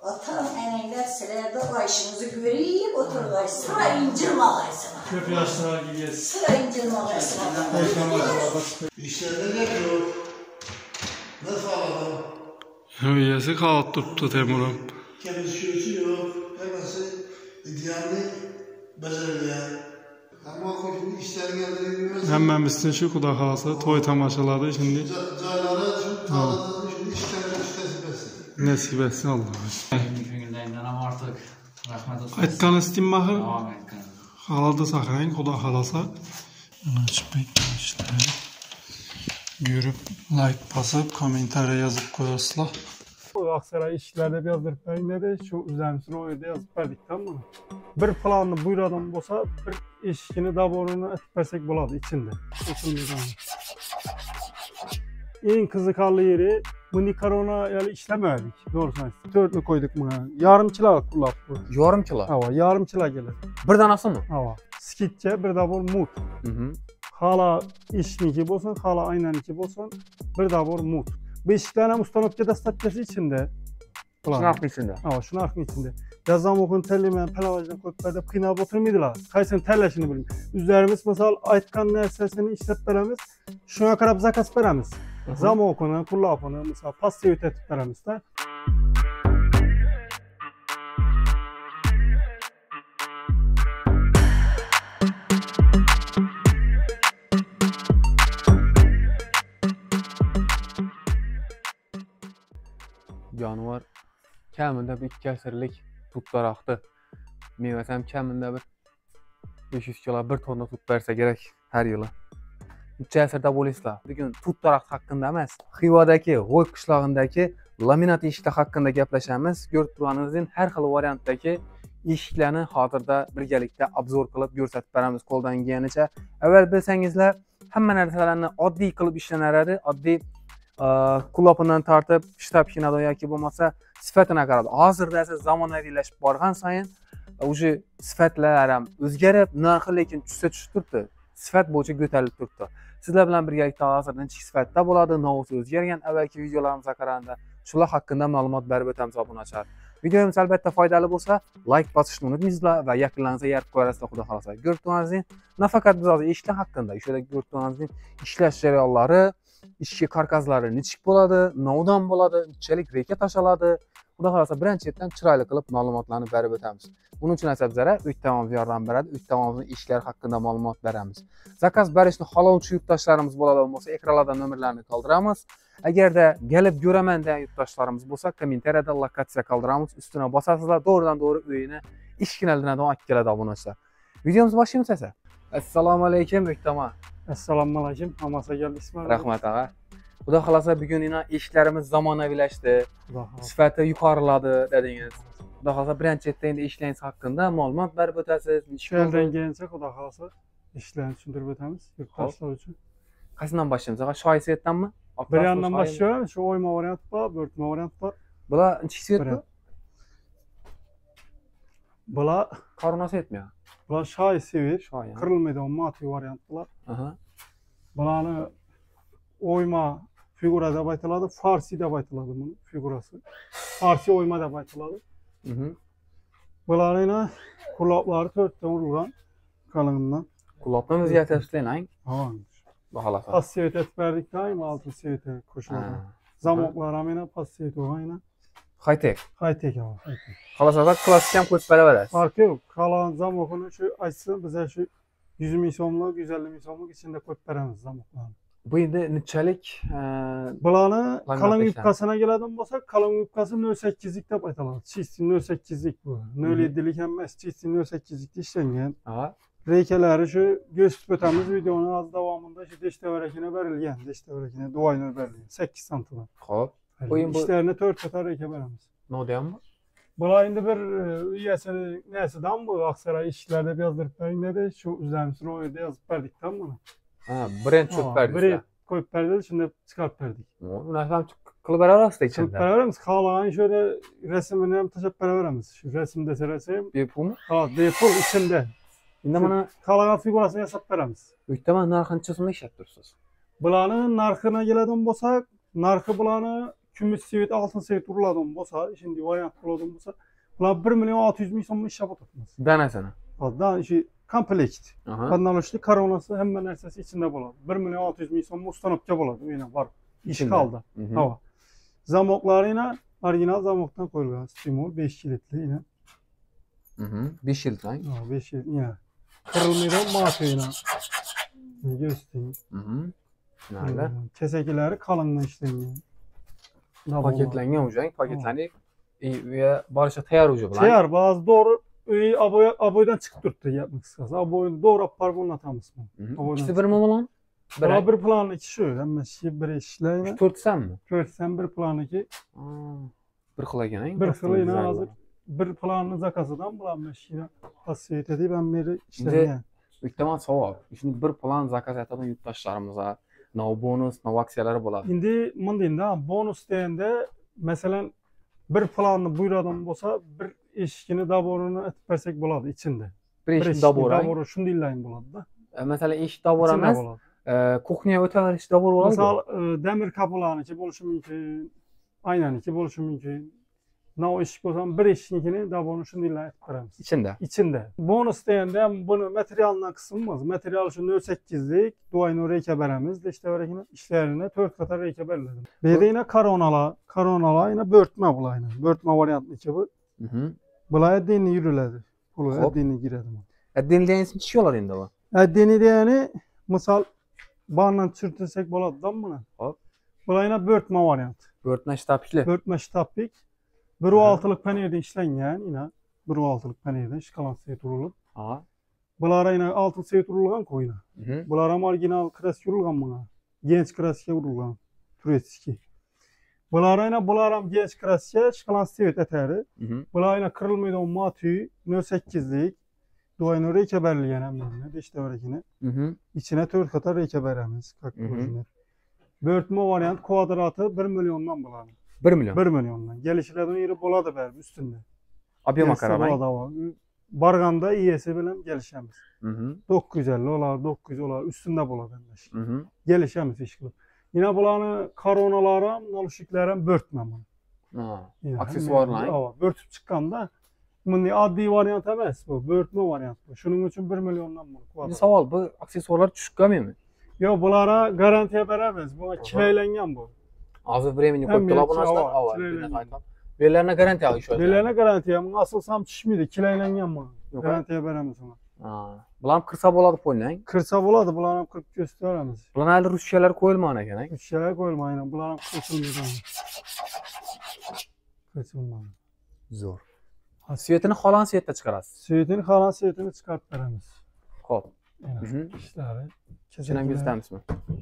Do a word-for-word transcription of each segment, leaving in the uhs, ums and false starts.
Atam eneyler silerde o işimizi göreyip otururlar. Sıra incir malaysın. Köp yaşlar gidiyoruz. Sıra incir malaysın. İşlerinde ne yapıyor? Nasıl alalım? Üyesi kalıp tuttu Temur'um. Kendisi şöyle yok. Hepsi idealini beceriyor. Ama koşun işlerin yerleri Hemmemizin şu kuda kalası toy tamaşaladı şimdi. Caylara şu tarlada şimdi işlerin üstesi besin. Nasip etsin Allah'a. Gününden inanam artık. Rahmet olsun. Aytkan istim bakır. Tamam Aytkan. Haladı sakayın kuda kalasa. Açık işte. Görüp like basıp komentara yazıp koyasılar. Aksaray işlerde bir yazdırıp vereyim de şu üzerimizi o yerde yazıp verdik, tamam mı? Bir planını buyuradan olsa bir işkini daborunu etip versek buladı içinde. İçinde en kızıkarlı yeri bu Nikarona yani işlemedik. Doğru sanırsın. Dörtlü koyduk buna. Yarım kilo kulak bu. Yarım kilo? Hava yarım kilo gelir. Bir danası mı? Hava. Skitçe bir dabor mut. Hı hı. Hala işniki bolsun, hala aynaniki bolsun, bir dabor mut. Beş tane ustanopça destakyası içinde. Şunun hakkı içinde. Ha, şunun hakkı içinde. Yazam okun tellimen, pelavajdan koyup kıynap oturmaydılar. Kaysın telleşini bilin. Üzerimiz mesela aytkan nersesini işlep veremiz. Şuna karab zakas veremiz. Zam okunu, kulla okunu, mesela pastayı ötetip veremiz de. Canavar kəmində bir iki əsrlik tut daraqdı. Meyvəsim kəmində bir beş yüz kilo, bir tonna tut versə gerek her yılı. üç əsrdə polislər bugün tut daraq haqqında emas, Xivadakı, Qoy qishlog'indagi laminat eshiklar haqqında gaplashamiz. Ko'rib turganingizdek har xil variantdagi eshiklarni hozirda birgalikda obzor qilib ko'rsatib beramiz qo'ldan kelganicha. Avval bilsangizlar, hamma narsalarni oddiy qilib ishlanaveradi, oddiy kulopindan tortib shtab shinado yoki bo'lmasa sifatini qarab. Hozirda esa zamonaviylashib borgan sayin o'sha sifatlar ham o'zgarib, narxi lekin tushsa tushib turibdi. Sifat bo'yicha ko'tarilib turibdi. Sizlar bilan birgalikda hozir necha sifatda bo'ladi, novosi o'zgargan avvalgi videolarimizga qaraganda shular haqida ma'lumot berib o'tamiz obunachar. Videomiz albatta foydali bo'lsa, like bosishni unutmanglar va yaqinlaringizga yarib qo'yasizlar, xudo xolasa. Ko'rib turganingizdek, nafaqat biz hozir eshiklar haqida, o'shada ko'rib turganingizdek, ishlash jarayonlari, ishchi karkazlari nechik bo'ladi, novdan bo'ladi, nechalik reka tashaladi. Xudo xolasa birinchi yerdan chiroyli qilib ma'lumotlarni berib o'tamiz. Buning uchun esa bizlar uch tomonimiz yordam beradi, uch tomonimizning ishlari haqida ma'lumot beramiz. Zakaz berishni xohlovchi yurtdoshlarimiz bo'ladigan bo'lsa, ekranlarda nomerlarni qoldiramiz. Agarda kelib ko'raman degan yurtdoshlarimiz bo'lsa, kommentariyada lokatsiya qoldiramiz, ustuna bosasizlar, to'g'ridan to'g'ri uyini ishkinaldan olib keladi obunachilar. Videomizni boshlaymiz esa. Assalomu alaykum o'ktama. Assalomu alaykum. Hammasiga keldi Ismoil. Rahmat og'a. Xudo xolasa bugun yana eshiklarimiz zamonaviylashdi. Sifati yuqoriladi dedingiz. Xudo xolasa birinchi yerda endi ishlangiz haqida ma'lumot berib o'tasiz. Ishlardan keyincha xudo xolasa ishlarni tushuntirib o'tamiz yurtdoshlar uchun. Qaysidan boshlaymiz og'a? Shoyi svetdanmi? Bir yandan başlayalım. Şu oyma variant var, börtme variant var. Bular nechi svet bu? Bular Korona svet mi? Bular shoyi svet, Shoyi. Kırılmaydigan matvi variant bular. Aha. Bularni oyma figura deb aytiladi, farsi deb aytiladi buni figurasi. Farsi oyma deb aytiladi. Mhm. Bularning quloqlari to'rtdan urilgan qalindan. Quloqni o'zgartirishlayning. Ha. Baholasa. Pas seviyete verdik daim altı seviyete koşuyordu. Zamoklar amena pas seviyete oyna. High tech. High tech ama. Xolasa klassik ham qo'yib beraverasiz. Farkı yok. Kalan zamokunu şu açsın bize şu yüz ming so'mlik, yüz ellik ming so'mlik içinde koyup veremiz zamoklarni. Bu endi nechalik bularni qalin yubkasına geledim bo'lsak, qalin yubkasi nol sakkizlik deb aytiladi. Chisti nol sakkizlik bu. nol yeddilik emas, chisti nol sakkizlikda ishlangan. Ha. Rekelari şu göz tutamiz videonun az davomida şu desh tavarakini berilgan, desh tavarakini duayni berilgan sakkiz santidan. Xo'p. Bu ishlarni to'rt qator reka beramiz. Nodami? Bular endi bir uyasini nasidan bu Aksaray ishlarda yozdirib beringlar, shu üzerimizni o yerda yozib berdik, tamam mı? Ha, birinchi cho'p berdik. Bir qo'yib berdik, shunda chiqarib berdik. Unaqa ham qilib beraverasiz ichida. Qilib beraveramiz. Xohlagan şöyle rasmini ham tashlab beraveramiz. Shu rasmda desam, bepulmi? Ha, bepul içinde. Endi mana xohlagan figurasini yasab beramiz. O'ktaman narxini so'mda ishlab turibsiz. Bularning narxini keladigan bo'lsak, narxi bularni kümüs sivit, altın sivit uruladım bolsa, şimdi variant buladım bolsa, bular bir milyon altı yüz ming so'm ish yapatamiz. Danasini. Hatta işi komplekt. Aha. Kanalışlı karonası hemen nersesi içinde bo'ladi. bir milyon altı yüz ming so'm ustanopga bo'ladi. Yine var. İş İçinde. kaldı. Mhm. Hava. Zamoklar yine orijinal zamokdan koyulgan. Stimul besh kilitli yine. Mhm. besh yil lang. Ha, besh yil yine. Kırılmaydı matı yine. Ne göstereyim. Mhm. Nada. Kesekileri kalınla işlengan. Paketlangan ujang, paketlanib ve barcha tayyor uji bilan. Tayyor, bazı doğru uy aboy aboydan chiqib turibdi gapni qisqasi. Aboyni doğru olib borib o'rnatamiz. İkisi birmi bilan? Bir bir planniki shu, hammasi bir ishlaydi. to'rt sanmi? Ko'rsam bir planniki Bir xil ekan. bir xil ina hozir bir planni zakasidan bular mashina xosiyat edib ham beri ishlagan. Bittaman savol. Shuni bir plan zakaz etadigan yurtdoshlarimizga no bonus, no aksiyalar bo'ladi. Endi mundayda bonus deganda, masalan, bir planni buyuradigan bo'lsa, bir eshikini daborini aytib bersak bo'ladi ichida. Bir eshik dabori. Dabori shunday layn bo'ladi-da. Masalan, eshik dabori emas, kuxnya o'taverish dabori bo'ladi. Misol, demir kapılarniki bo'lishi mumkin, aynaniki bo'lishi mumkin. No eshik bo'lsa, bir eshiknikini daborini shunday layn aytib beramiz. İçinde. İçinde. Bonus deganda ham buni materialdan qismimiz. Material shu nol sakkizlik, do'yno reyka beramiz. İşte berekini ishlarini to'rt qator reyka beriladi. Bu yerda yana koronalar, koronalar yana bo'rtma bulayni. Bo'rtma variantniki bu. Mhm. Bular addini yuriladi. Bular addini giradi. Addini degan ismi chiqyolar endi bu. Addini degani, misol, bardan tushirtirsak bo'ladi-da buni. Hop. Bular yana bo'rtma variant. Bo'rtma shtapikli. Bo'rtma shtapik. bir nuqta oltilik paneldan ishlangan, yana bir nuqta oltilik paneldan shkalansiya turilib. Ha. Bular yana oltin svet urilgan qo'yna. Mhm. Bular ham original kraska urilgan bunga. Genç kraska urilgan. Turetski. Bular yana bular ham genç kraska, shkalansiya atari. Mhm. Bular yana qirilmaydigan matu nol sakkizlik. Do'yno reyka berilgan hamma, beshta barakini. Mhm. İçine to'rt qator reyka beramiz. Bo'rtma variant kvadrati bir milliondan bo'ladi. bir milyon. bir milliondan. Gelişlerden yeri bo'ladi berib üstünde. Ob'yoma qaramang. Barganda iyesi bilan gelişemiz. Mhm. dokuz yüz elli olar, dokuz yüz olar üstünde bo'ladi. Mhm. Gelişemiz ish qilib. Yine bularni koronalari ham, nolishliklari ham bo'rtma mana. Ha. Aksessuarlar. Ha, bo'rtib chiqqanda bunday oddiy variant emas bu, bo'rtma variant bu. Shuning uchun bir milliondan bo'ladi. Endi savol, bu aksessuarlar tushib qolmaymi? Yo'q, bularga garantiya beramiz. Bu kilaylangan bu. Hozir времени ko'pdilar bu narsalar. Avval. Bellarına garantiya olishadi. Bellarına garantiya, bunga asılsam tushmaydi, kilaylangan bu. Garantiya beramiz ona. Ha. Bular qirsa bo'ladi qo'ylang. Qirsa bo'ladi, bularni ham qirib ko'rsatamiz. Bular hali ruschalar qo'yilmagan ekan. Ruschalar qo'yilmaydi, bular ham qo'shilmaydi. Qo'shilmaydi. Zo'r. Svetini xolan svetda chiqarasiz. Svetini xolan svetini chiqarib beramiz. Xo'p. Mhm. Ishlari. Kechirim ko'rsatamizmi?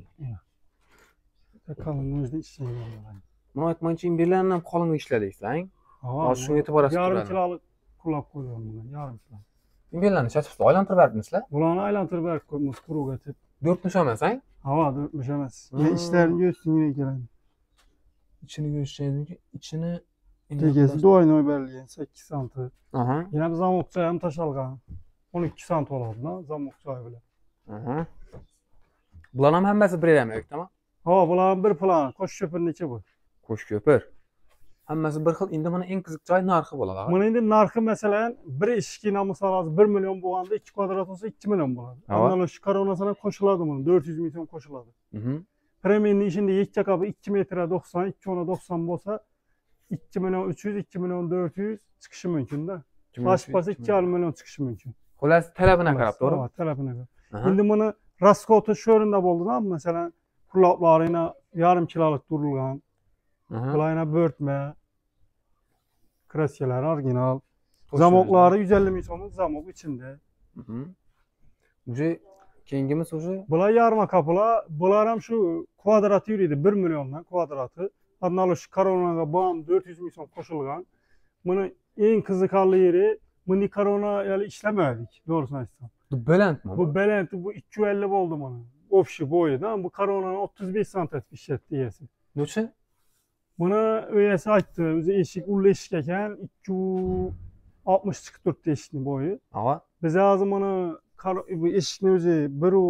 Qalin o'zida ishlayman. Mana aytmoqchi, bellarni ham qalin ishladingizlar. Hozir shunga e'tibor berasiz. Yarim kilolik qulab qo'ygan buni, yarim kilo. Bellarni chachib aylantirib beribmisizlar? Bularni aylantirib berib qo'ymiz, quruq etib. dört mush emas-a? Ha, dört mush emas. Yana ishlarini yo'stingga keladi. İçini göstereyim. İçini tegesi do'yno berilgan sakkiz santi. Aha. Yana bir zamokcha ham tashalgan. o'n ikki sant bo'ladi-da, zamokcha bilan. Aha. Bular ham hammasi bir yermi, tamam? Ha, bular bir plan. Qo'sh ko'pirniki bu. Qo'sh ko'pir. Hammasi bir xil. Endi mana eng qiziq joy narxi bo'ladi. Mana endi narxi masalan bir eshikni masalasi bir million bo'lganda ikki kvadrat bo'lsa ikki million bo'ladi. Mana shu koronasini qo'shiladi buni, dört yüz ming so'm qo'shiladi. Mhm. Premiumni ishinde yakka qabi ikki metr doksan, ikki o'n doksan bo'lsa ikki million uch yuz, ikki million dört yüz chiqishi mumkin-da. Boshqasi ikki yarim million chiqishi mumkin. Xo'las, talabini qarab, to'g'ri? Ha, talabini qarab. Endi buni raskoti shu o'rinda bo'ldi-da, masalan, quloqlarini yarim kilolik turilgan. Bularni bo'rtma. Kraskalar original. Zamoklari yüz elli ming so'mlik zamok ichida. Mhm. Uje keyingimiz uje bular yarma kapılar, bular ham shu kvadrat yuriydi, bir milliondan kvadrati. Adnalı şu koronaga bam dört yüz ming so'm qo'shilgan. Buni eng qiziqarli yeri, buni korona yali ishlamadik, to'g'risini aytsam. Bu balandmi? Bu baland, bu ikki yuz ellik bo'ldi mana. Общий bo'yida, bu koronani o'ttiz besh santimetr ishlatdi egasi. Necha? Buni uyasi aytdi, o'zi eshik ul eshik ekan, ikki yuz oltmish chiqib turibdi eshikning bo'yi. Ha. Biz hozir buni bu eshikni o'zi bir yuz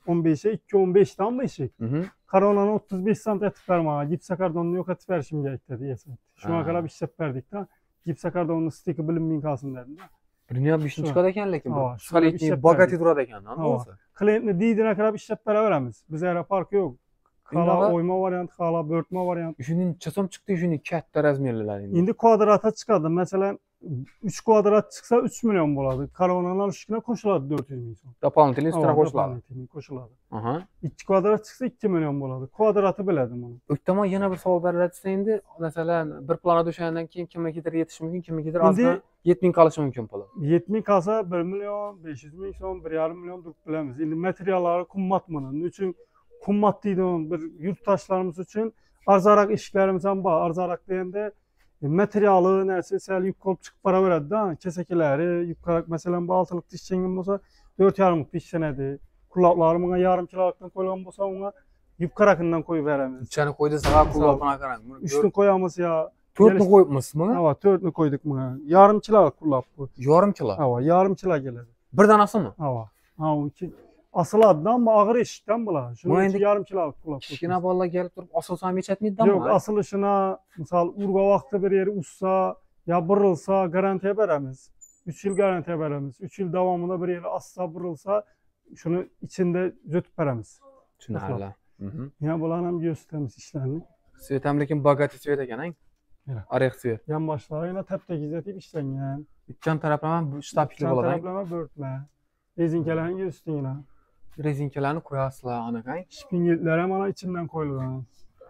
on beşe iki on beşten bu işik. Hı hı. Karonanı otuz beş sant etip vermeye, gipsa kardonunu yok etip verişim gerek dedi. Şu ana kadar bir işlep verdik de, gipsa kardonunu stiki bilinmeyin kalsın dedim de. Dünya bir şey çıkar eken lekin Ava, bu. şöyle bir Saletni şey bagati verdik. durad eken. Anladın mı? Klientini diydiğine kadar bir işlep veremiz. Bize ara farkı yok. Hala Indi oyma varyant, hala börtme varyant. Şunun çasom çıktı, şunun katta razmerliler indi. İndi kuadrata çıkardı. Mesela üç kuadrat çıksa üç milyon boladı. Karonanın üstüne koşuladı dört yüz milyon. Doполнительный üstüne Ava, koşuladı. doполнительный koşuladı. Aha. iki kuadrat çıksa iki milyon boladı. Kuadratı biledim onu. Öktama yana bir savol beriladi indi. Mesela bir plana düşenden keyin kimnikidir yetishi mumkin, kimnikidir Endi- azdan yetib ming qolishi mumkin puli. yetmiş bin kalsa bir milyon, beş yüz bin son, bir yarım milyon durup bilemiz. Şimdi materyalları kummat bunun. Üçün kummat deydi onun bir yurttaşlarımız için arzarak işlerimizden bağ. Arzarak deyende e, materyalı neresi sel yük olup çıkıp para veredi da kesekileri yukarak mesela bu altılık diş çengim olsa dört yarımlık diş senedi. Kulakları buna yarım kilolıktan koyulan olsa ona yukarakından koyu veremiz. Uchani qo'ydi sağa kulağına qarang. Üçünü koyamız ya. to'rtni qo'yibmizmi? Hava dörtünü koyduk buna. Yarım kilolık kulak bu. Yarim kilo. Hava yarım kilo gelir. Bir danasimi? Hava. Ha o iki asıladı ama ağır eşikten bular. Şunu Bu iki endi yarım kilolık kulak. Kichkina bolalar kelib turib asılsam yechatmaydi-mi? Yok asılışına misal urga vaqtda bir yeri ussa ya bırılsa garantiye veremiz. üç yıl garantiye veremiz. üç yıl davamında bir yeri assa bırılsa şunu içinde zötüp veremiz. Tushunarli. Mhm. Ya bularni ham gösteremiz işlerini. Svet ham lekin bagati svet ekan, ang. Mana. Araq svet. Yan başları yine tep-tekiz etip işlengen. Ikkan taraflama ham bu shtablikli Yan bo'ladi. taraflama börtme. Rezinkelerin göstün yine. Rezinkalarni qo'yasizlar, aniq, ang. Şpingitler hem ana içinden koyulgan.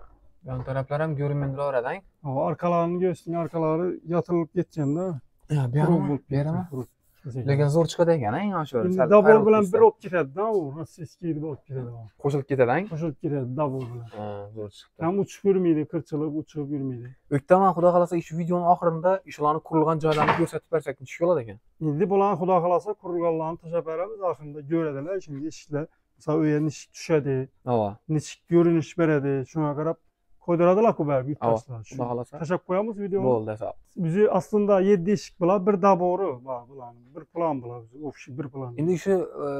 Yon taraflar ham görünmendiraveradi, ang. Ama arkalarını göstün, arkaları yatırılıp geçeceksin de. Ya, bu yermi? Bu yermi? Lekin zo'r chiqadi ekan, ang, o'sha. Şimdi davul bilen bir olup gitedi da o. Nasıl eskiydi olup gitedi o. qo'shilib ketadi, ang. Koşup gitedi davul bilen. Ha, zo'r chiqdi. Hem uçup yürümeydi, kırçılıp uçup yürümeydi. O'ktaman xudo xolasa shu videoning oxirida ishlarni qurilgan joylarni ko'rsatib bersak tushib oladi ekan. Şimdi bulan Xudo kalasa kurulganlarını taşa veremiz. Ahırında görediler. Şimdi işler. Mesela öyle nişik düşedi. Ava. Nişik görünüş veredi. Şuna karab koyduradılar ku berbi Ava. taşlar. Xudo xolasa. Taşak koyamız videonu. Bo'ldi, sağ ol. Bizi aslında yedi eşik bular, bir daboru var bulan. Bir plan bular bizi. Ofşi bir plan. Endi shu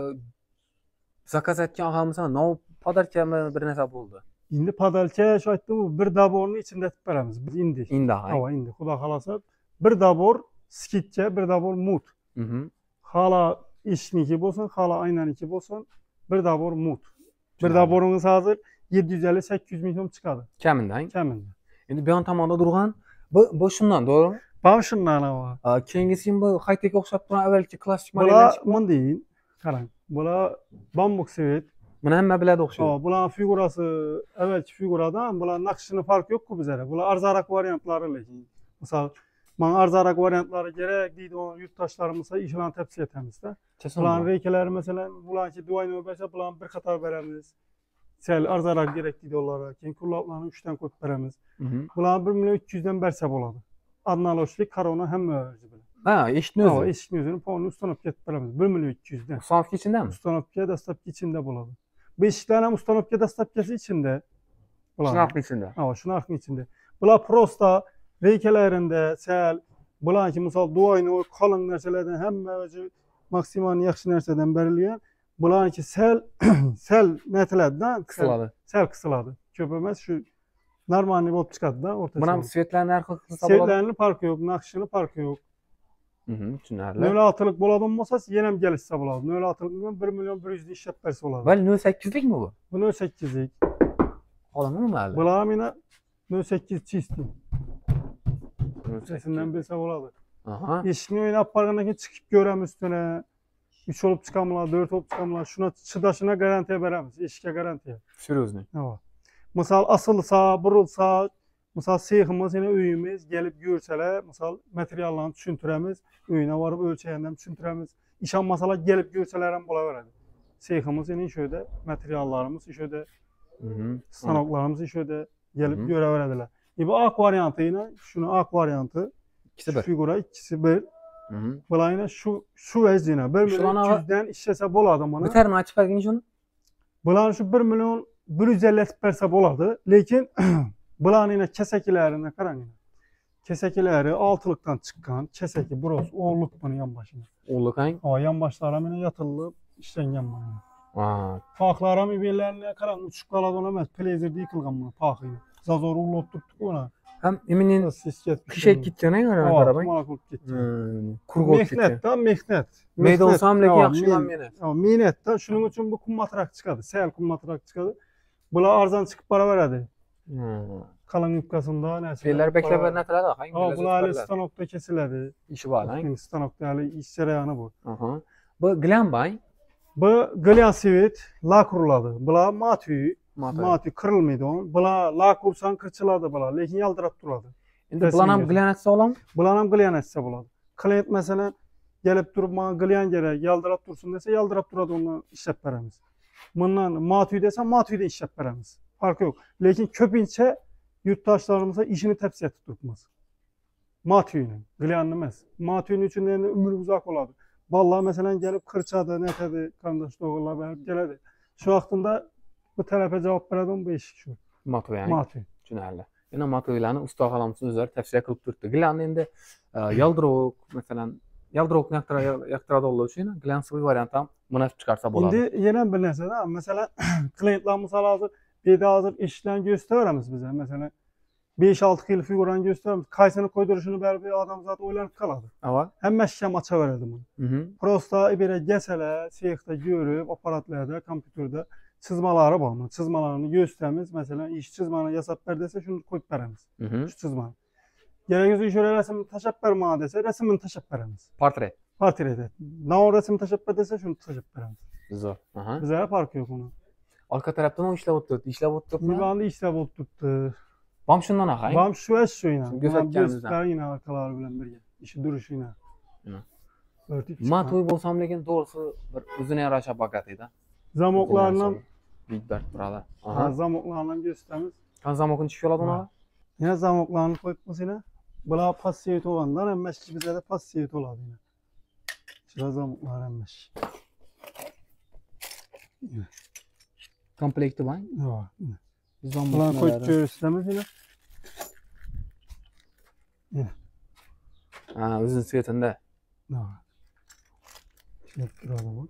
zakaz etgan og'amiz nov podarkami bir narsa bo'ldi. Şimdi padalça şu aytdı bu bir daborunu içinde etip veremiz. Biz indi. Endi ha. Hava indi. Xudo kalasa bir dabor skitçe, bir dabor mut. Mhm. Hala işniki bolsun, hala aynaniki bolsun, bir dabor mut. Bir Tushunarli. daborunuz hazır yedi yüz elli sakkiz yüz milyon çıkadı. Kamindan. Keminde. Endi bu yon tomonda turgan bu bu shundan, to'g'rimi? Bana şundan hava. Keyingisi bu high-tech o'xshab turgan avvalgi klassik Bula modellar. mın deyin. Karang. Bula bambuk sevet. Buni hamma biladi o'xshaydi. Hava bula figurası evvelki figuradan bula nakşını fark yok ku bizlere. Bula arzarak varyantları lekin. Misal bana arzarak varyantları gerek deydi o yurttaşlarımızsa işlan tepsi etemizde. Bulan reykeleri mesela bulan ki duayını öberse bulan bir katar veremiz. Sel arzarak gerek deydi onlara. Keyin kulaklarını üçten koyup veremiz. Mhm. Bulan bir milyon üç yüzden berse boladı. Analoşlik karona hem öğrenci bile. Ha, eshitni Hava o'zi. eşik yüzünü puanı ustanıp ketip veremiz. bir milyon üç yüzden. Ustanov ichindami? Ustanopke dastapki içinde buladı. beş tane Ustanopke dastapkesi içinde. Sınavki içinde. Hava şunu arkın içinde. Bula prosta reykelerinde sel bulan ki misal duayını o kalın nerselerden hem mevzu maksimal yaxşı nerseden berilyen. Bulan ki sel sel netelerden Kısıladi. Sel kısıladı. Köpemez şu normal bolup çıkadı da ortaya. Buni ham svetlarni narxi qilsa bo'ladi. Setlerini farkı yok, nakşını farkı yok. Mhm, tushunarli. nol altılık boladan bolsa yine hem gelişse boladı. nol altılık bir milyon bir yüz işlep berse boladı. Va nol sakkizlikmi bu? Bu nol sekkizlik. Olamami mayli? Bular yine nol sekiz çisti. Sesinden bilse boladı. Aha. Eşini oynap bargandaki çıkıp görem üstüne. üç olup çıkamlar, dört olup çıkamlar. Şuna çıdaşına garantiye veremiz. Eşike garantiye. Seryozni. Evet. Misal asılsa, burulsa, misal seyximiz, yine öyümüz gelip görseler, misal materyallarını düşüntüremiz, öyüne varıp ölçeğinden düşüntüremiz. İşan masala gelip görseler hem bula veredi. Seyximiz yine şöyle materyallarımız, şöyle Mhm. stanoklarımız şöyle gelip Hı hı. göre verediler. E bu ak varyantı yine, şunu ak varyantı, İkisi bir. figura ikisi bir. Mhm. Bula yine şu, şu vezine, bir milyon Şulan üç yüzden işlese boladı bana. Biterini açıp bergin şunu. Bulan şu bir milyon bir yüz elli berse boladı. Lekin bulan yine kesekilerine karang. Kesekileri altılıktan çıkan keseki bros oğulluk bunun yan başına. O'luk ang. O yan başlara yine yatırılıp işlengen bana. Ha, Paklarım ibellerine karan uçup kaladı ona emas. Plezer'de yıkılgan bunu pakıyla. Zazor uğulop tuttuk ona. hem iminin Nasıl ses ketmiş. kişi gittiğine göre Ava, karabay. tumalak olup gitti. Kurgu olup Mehnet gitti. da mehnet. Meyde olsam lekin Ava, yaxşılan men- meni. Ava, Mehnet da şunun için bu kummatrak çıkadı. Sel kummatrak çıkadı. Bular arzan çıkıp para veradi. Kalan yupkasında neyse. Feller beklebe ne tala da? Hangi Ava, feller bular hali zıtlarlar? stanokta kesiledi. İşi var lan. Stanokta hali iş cereyanı bu. Aha. Bu glen bay. Bu Gılyan Sivit la kuruladı. Bula matüyü, Matay. matü kırılmaydı onun. Bula la kursan kırçıladı bula. Lekin yaldırap duradı. Endi Resim bulan ham yazıyor. glen etse olam. Bulanam Gılyan etse buladı. Klient mesela gelip durup bana Gılyan gerek yaldırap dursun dese yaldırap duradı onu işlep veremiz. Bundan matüyü desen matüyü de işlep veremiz. Farkı yok. Lekin köpünçe yurttaşlarımıza işini tepsi etip durmaz. Matüyünün, Gılyan'ın emas. Matüyünün içinde ömür uzak oladı. Vallahi mesela gelip kırçadı, netedi, kardeş doğrular verip geledi. Şu vaxtında bu tələfə cavab verədim bu eşik şu. Matu yani. Matü. Tünelle. Yine matu ilanı usta halamsız üzeri tefsir kılıp durdu. Glen endi yaldırok mesela yaldırok yaktıra yaktıra dolu için glen sıvı variantam münasip çıkarsa boladı. İndi yenə bir nəsə də, mesela klientlar misal hazır, bir də hazır işlən göstərəmiz bizə. Mesela beş altı yıl figuran göstərəmiz. Kaysını koyduruşunu bəli bir adam zaten oylanıp kaladı. Ava. Hem məşkəm aça verədim onu. Hı hı. Prosta belə gəsələ, seyxdə görüb, aparatlarda, kompüterdə çizmaları var. Çizmalarını göstərəmiz. Mesela iş çizmanı yasab ver desə şunu koyub verəmiz. Hı hı. Şu çizmanı. Gerekirse şöyle resim taşıp ver bana dese resmini taşıp veremiz. Portret. Portrede. Ne o resim taşıp ver dese şunu taşıp veremiz. Zor. Aha. Bize fark yok onun. Arka taraftan o işlev oturdu. İşlev oturdu. Şimdi bana işlev oturttu. Bam şundan akayım. Bam şu eş şu yine. Şimdi gözetkenimizden. Göster yine arkalar bilen birge. İşi duruşu yine. Yine. Örtüp Ma çıkan. toy bolsam lekin doğrusu bir özüne yaraşa bakatıydı. Zamoklarla Büyük dert burada. ha, Aha. zamoklarla gösterimiz. Kan zamokun çıkıyor oladı ona. Yine zamoklarını koyduğumuz yine. Bula passiyet olanlar emmeş ki bize de passiyet oladı yine. Şurada zamoklar emmeş. Komplekti bay. Yok. Yine. Zamok. Buna koyup gösterimiz yine. Ha, özün svetinde. Ne var? Şey durada bu.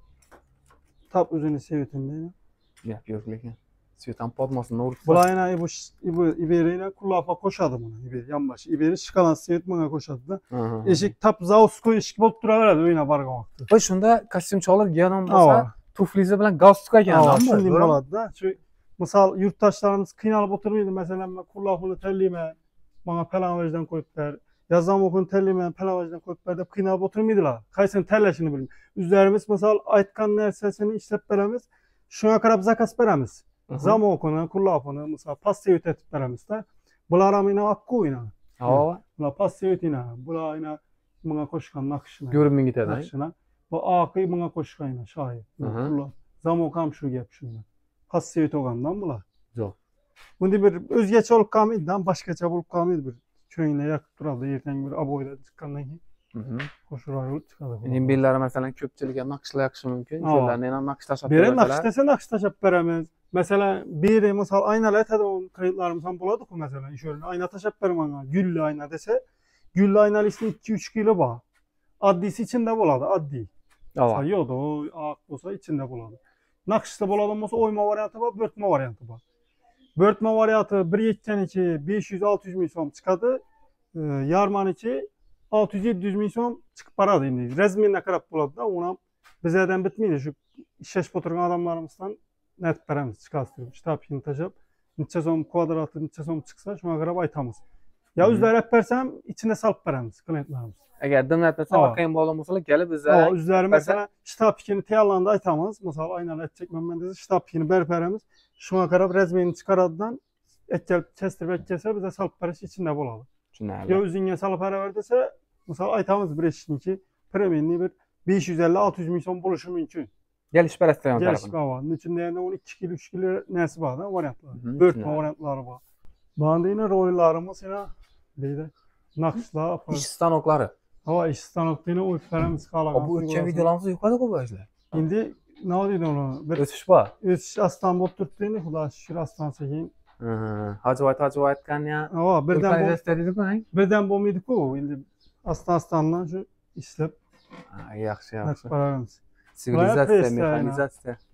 Tap üzerine seviyetinde yine. Yap yok lekin. Svetan podmasın ne olur. Bulayına ibu ibu iberiyle kulafa koşadı bunu. İberi yanbaşı. İberi çıkalan seviyet bana koşadı da. Aha. Eşik tap zausku eşik bolup duraveradi oyuna barga vakti. Bu şunda kostyum çalır giyanan bolsa Ava. tuflizi bilen galstuk ekan Ava ama. şimdi boladı da. Şu misal yurttaşlarımız kıynalıp oturmaydı. Mesela ben kulafını tellime bana pelavajdan koyup ver. Yazam okun tellime pelavajdan koyup ver de kıynalıp oturmaydılar. Kaysın telleşini bilmiyor. Üzerimiz misal aytkan nersesini işlep veremiz. Şuna karab zakas veremiz. Zam okunu, kulafını, misal pasta ötetip veremiz de. Bular yine hakkı oyna. Ava. Bular pasta ötine. Bular yine bana koşkan nakışına. Görünmün gitedi. Nakışına. Bu akı bana koşkan şahit. Aha. Zam okam şu gap şundan. Pasta öt ogandan bular. Yok. Bunda bir özgeç olup kalmaydı, başkaça bulup kalmaydı bir köyüne yakıp duraldı. Erken bir aboyla çıkandan ki Hı hı. hoşur ayrılıp çıkadı. Endi bellari masalan ko'pchilikga naqshla yakışı mümkün. Ava. Şöyle yana naqshlasha Biri nakış dese nakış taşıp veremez. Mesela biri misal aynalı etedi onun kayıtlarımızdan buladı ku mesela. Şöyle ayna taşıp vermana. Güllü ayna dese. Güllü aynalı ismi iki üç kilo bağ. Addisi içinde buladı. Addi. Ava. Sayıyordu o ağak olsa içinde buladı. Nakışta buladı olsa oyma varyantı var, börtme varyantı var. Börtme varyantı bir yetken iki beş yüz altı yüz milyon so'm çıkadı. Ee, yarman iki altı yüz yedi yüz milyon so'm çıkıp paradı indi. Rezminle karab buladı da ona bizden bitmeydi. Şu şeş oturgan adamlarımızdan net veremiz çıkartırım. Ştabini taşıp neçe so'm kvadratı neçe so'm çıksa şuna karab aytamız. Ya üzler hep versem içine salıp veremiz klientlarımız. Agar dimlatmasa Ava. vaqaim bo'lgan bo'lsa kelib bizga Ava üzleri mesela ştabini teyarlandı aytamız. Mesela aynen et çekmem dese ştabini berip veremiz. Şuna karab rezmini çıkaradından et gelip kestirip et kese bize salıp veriş içinde buladı. tushunarli. Ya üzüne salıp para ver dese mesela aytamız bir eşinki premiumni bir beş yüz elli altı yüz milyon so'm buluşu mümkün. Gelish parastiragan Geliş tarafini. var. İçinde yani on iki kilo üç kilo nesi var da varyantlar. Hı, Dört tushunarli. varyantları var. Bana yine rollerimiz yine deydi. Nakışla. Ish stanoklari. Hava iş stanokta yine uyup veremiz kalagan. Bu o'tgan videolarimizda yo'qadi-ku bu ishlar. Şimdi ne deydi onu? Bir O'tish bor. üç aslan bot tuttuğunu Xudo şükür aslan sekin. Hajivayt hajivayt aytgan ya. Hava birden bu istedikku hang. birden bu mıydı ku? Şimdi aslan aslandan şu işlep Yaxshi, yaxshi. nakış para veremiz. Sivilizatsiya, press, mexanizatsiya.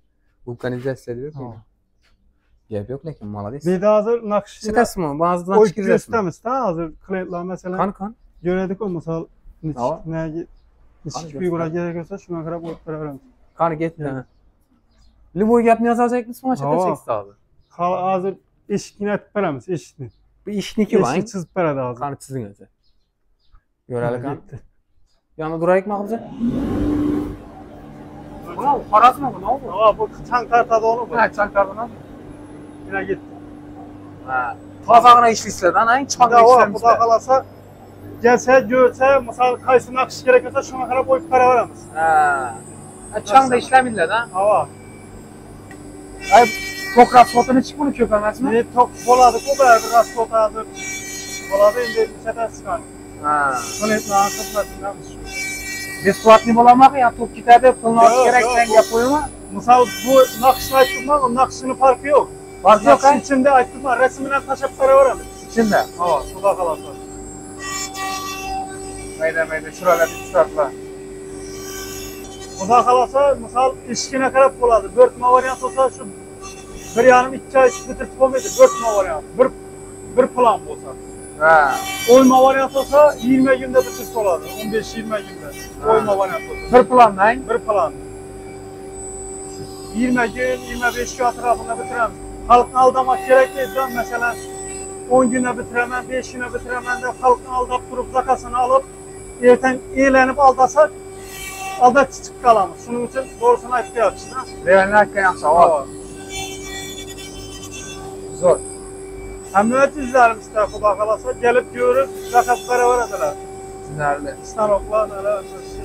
Vulkanizatsiya diyor ki. Ha. Gap yok lekin молодец. Bir de hazır nakış. Setasmı? Bazıdan Oy çıkırıyorsun. göstermiş ha hazır klaytlar mesela. Kan kan. Göredik o misal. Hava. Ne Kan Hiç figura gerekirse şuna kadar boyup verelim. Kan gitme. Liboy gapni yozajak mısın? Aşağıda Hava. çeksin abi. Hazır eshikni aytib beramiz, eshikni. Bir işniki var. Eshik chizib beradi hozir. Qani chizing o'zi. Yo'rali kan. Ketdi. Yana duraylikmi hozir? Mana qarasmi bu? Ne Ha bu chang tartadi onu bu. Ha, chang tartadi. Yine gitti. Ha. Tozag'ini ishlaysizlar, ana, chiqib Xudo xudo xolasa kelsa, ko'rsa, misol qaysi naqsh kerak bo'lsa shuna qarab qo'yib beraveramiz. Ha. Changda ishlamaydilar, ha? Ha. Ay, to'qrab sotini chiqib buni ko'p emasmi? Ne tok bo'ladi-ku, ba'zi rasvot hozir. Bo'ladi endi satasigan. Ha. Qiliblar, xizmatlar shu. Besplatniy bo'ladimi? Ya to'p ketadi, pulni olish Yo'q, kerak yo'q, degan gap qo'yma. Misol bu naqshni aytibman, o naqshning farqi yo'q. Farqi yo'q, Naqsh ichida aytibman, rasmini tashab beraveramiz. Ichida. Ha, xudo xolasa. Mayda-mayda shuralar tushadilar. Xudo xolasa, misol eshigini qarab bo'ladi. Bo'rtma variant bo'lsa shu bir yarim ikki oy bitirib bo'lmaydi. Bo'rtma variant. Bir bir plan bo'lsa. Ha. O'yma variant bo'lsa yigirma kunda bitirib bo'ladi. o'n besh yigirma kunda. O'yma variant bo'lsa. Bir plandan Bir plan. yigirma kun, yigirma besh kun atrofida bitiramiz. Xalqni aldamak kerak deydi. Masalan, o'n kunda bitiraman, besh kunda bitiraman deb xalqni aldab turib zakasini olib, ertaga e'lanib aldasak, aldat chiqib qolamiz. Shuning uchun to'g'risini aytyapsiz-da. realni aytgan yaxshi. Havo. Zo'r. Hamma izlarimizda xudo xolasa kelib ko'rib, zakas beraveradilar. Tushunarli. Stanoklar, nalar.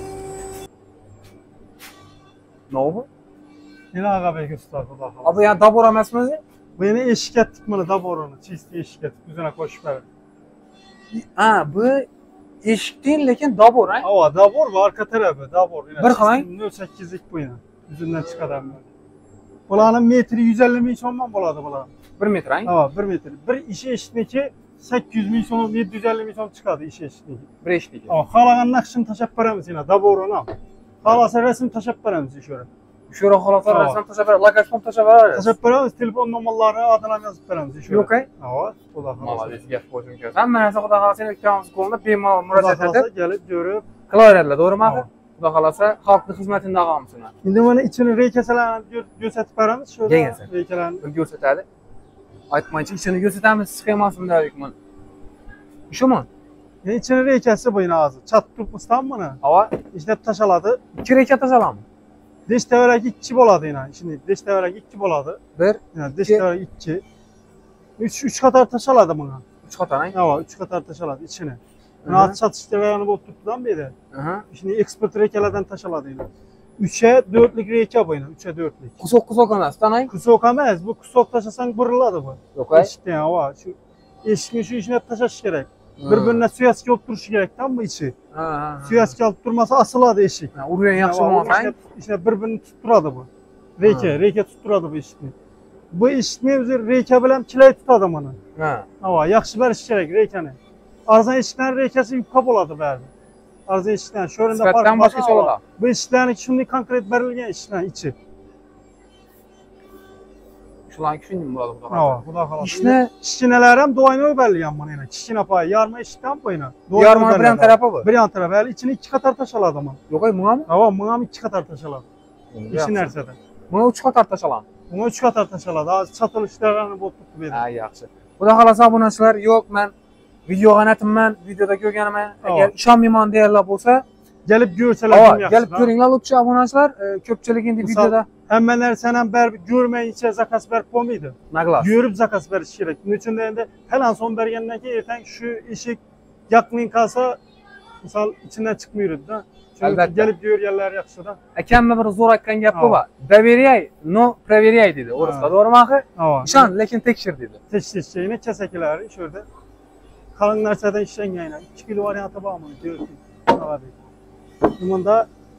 Ne bu? Yine Agabek usta xudo xolasa. Abi ya dabor emasmi o'zi? Bu yine eşik ettik bunu daborunu. Çisti eşik ettik. Üzerine koşup verin. Ha, bu eshik değil lekin dabor, ha? Hava dabor var arka tarafı dabor. Yine Bir qalay? nol sekkizlik bu yine. Yüzünden çıkadan böyle. Bulanın metri yüz elli milyon sonman buladı bulan. bir metr, ha? Hava bir metri. Bir işi eşitniki sekiz yüz milyon, yedi yüz elli milyon çıkadı işi eşitniki. Bir eshik. Hava halagan nakşını taşıp veremiz yine daborunu. Halasa resim taşıp veremiz şöyle. Şura xaloqlar Hava. rasm tasavvur, lokasyon tasavvur. Taşıp veremiz telefon numaralarını adına yazıp veremiz şöyle. Yo'q, ha? Hava. Xudo xolasa. Molodets, gap qo'ydim kerak. Hamma narsa xudo xolasa o'tganimiz qo'lda bemalol Xudo murojaat xolasa etib gelip görüp. qilaveradilar, to'g'rimi? Hava. Xudo xolasa xalqning xizmatida qolamiz. Şimdi bunu içini reykeselerini gösterip veremiz. Şöyle Gengesi. reykelerini. Ko'rsatadi. Aytmaychi, ichini ko'rsatamiz, sxemasini deylikmi? Shumi? Yani içini reykesi bu yine ağzı. Çat tutmuştan bunu. Hava, İşte taşaladı. ikki rekat tasalamı. Diş teverek iki boladı yine. Şimdi diş teverek iki boladı. Bir, Yani diş İki. teverek iki. Üç, üç katar taşaladı bunu. uch qator, ha? Hava üç katar taşaladı içini. Hı. Rahat çatış tevereğini bol tuttudan beri. Aha. Şimdi expert reykelerden taşaladı yine. Üçe dörtlük reyke bu yine. Üçe dörtlük. Qusoq qusoq emas, tanay? Kusok emez. Bu kusok taşasan bırıladı bu. Yo'q, ha? İşte hava. Şu eşkin şu işine taşaş gerek. Birbirine suyaski olup duruşu gerek tam mı içi? Ha, ha. Suyaski alıp durmasa asıladı eşik. Ha, urgan yaxshi Ya, bo'lmas, ha? işte, işte birbirini tutturadı bu. Reyke, Ha. reyke tutturadı bu eşikni. Bu eşikni özü reyke bilen kilay tutadı bunu. Ha. Hava, yaxşı beriş gerek reykeni. Arzan eşiklerin reykesi yupka boladı bərdi. Arzan eşiklerin şöyle de Sifatdan başqa bo'ladi. Bu eşiklerin şimdi konkret verilgen eşiklerin içi. Shularni tushundim bo'ladi, xudo Hava, xolasa. bu da kalan. Ishni Kichkinalar ham doimiy o'berligan mana yana. Kichkina pay, yarma eşikten bu yana. yarmani bilan tarafi bu. Bir yan tarafı, hali içini iki katar taşaladı bunu. Yo'q, ay, buni Hava, bunu ham iki katar taşaladı. İşi nersede. Buni uch qator tashalam. Bunu üç katar taşaladı. Az çatılışlarını bol tuttu bedi. Ha, yaxshi. Xudo xolasa obunachilar, yo'q, men videoga anatimman, videoda ko'rganim, agar ishonmayman deganlar bo'lsa, Gelip görseler havo, yaxshi. kelib ko'ringlar, lutfi obunachilar, ko'pchilik endi Misal- videoda Hemen nersen ber görmeyince zakas berip olmaydı. naglas. Görüp zakas beriş gerek. Bunun için de endi falan son bergenden ki erten şu işi yakmayın kalsa misal içinden çıkmıyordu da. Çünkü Albatta. gelip gör yerler yaxşı da. Akamni bir zo'r aytgan gapi Havo. bor. Доверяй, но проверяй dedi. O'risqa, Ha. to'g'rimi axir? Hava. Ishon, lekin tekshir dedi. Teşhis şeyine kesekileri şöyle. Kalın nerseden işen yayına. iki kilo varyantı var mı? Diyor ki. Abi. Bunda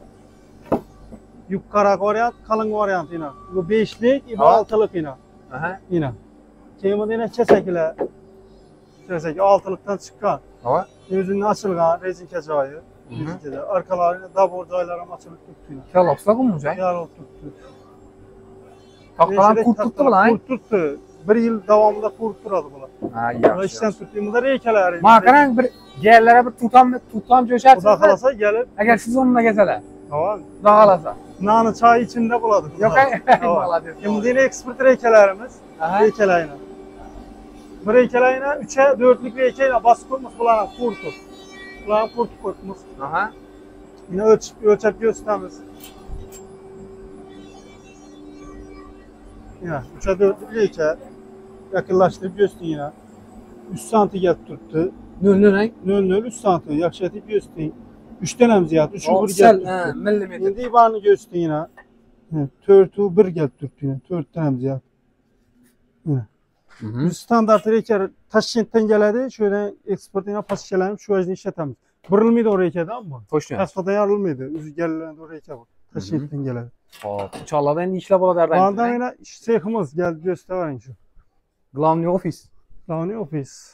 yukarı varyant, kalın varyant yine. Bu beşlik, bu Ha. altılık yine. Aha. Yine. Kıyımda yine kesekiler. Kesek altılıktan çıkan. Hava. Yüzünün açılgan rezin kecayı. Rezin kecayı. Arkalarına dabur daylarım açılıp tuttu yine. Kelloqsa qumujay. Yar olup tuttu. Taxtalan kurt tuttu mu lan? Kurt tuttu. Bir yıl davamında kurt turadı bunlar. Ha, Buna yaxşı. işten tuttuğumuzda reykeler. Maqaran bir yerlere bir tutam tutam coşarsınız. Kuda kalasa gelip. Eğer siz onunla geseler. Tamam. Kuda kalasa. Nanı çay içinde buladık. Yok Tamam. Şimdi yine ekspert reykelerimiz. Reykelayına. Bu reykelayına üçe dörtlük reykeyle baskımız bulan kurtu. Bulan kurtu kurtumuz. Aha. Yine ölçüp ölçüp gösterimiz. Yine üçe dörtlük reyke. Yakınlaştırıp gösterdin yine. üç santi gelip tuttu. Nöl nöl renk. nol nol üç santi yaklaştırıp gösterdin. üç tane ziyat. üç bir Sel, gelip ha, tuttu. millimetre. Şimdi ibanı gösterdin yine. dört bir gelip tuttu yine. dört tane ziyat. Yine. Hı. Biz standart reyker Taşkent'ten geledi. Şöyle eksportuna pas gelelim. Şu ajını işletemiz. Bırılmıydı o reykede ama. Hoş geldin. Kasfada yarılmıydı. Üzü gelirlerinde o reyke var. Taşkent'ten geledi. Hop. Çağla'da endi işler bula derden. Ondan yine seyhimiz geldi gösterin şu. Glавный ofis. Lavni ofis.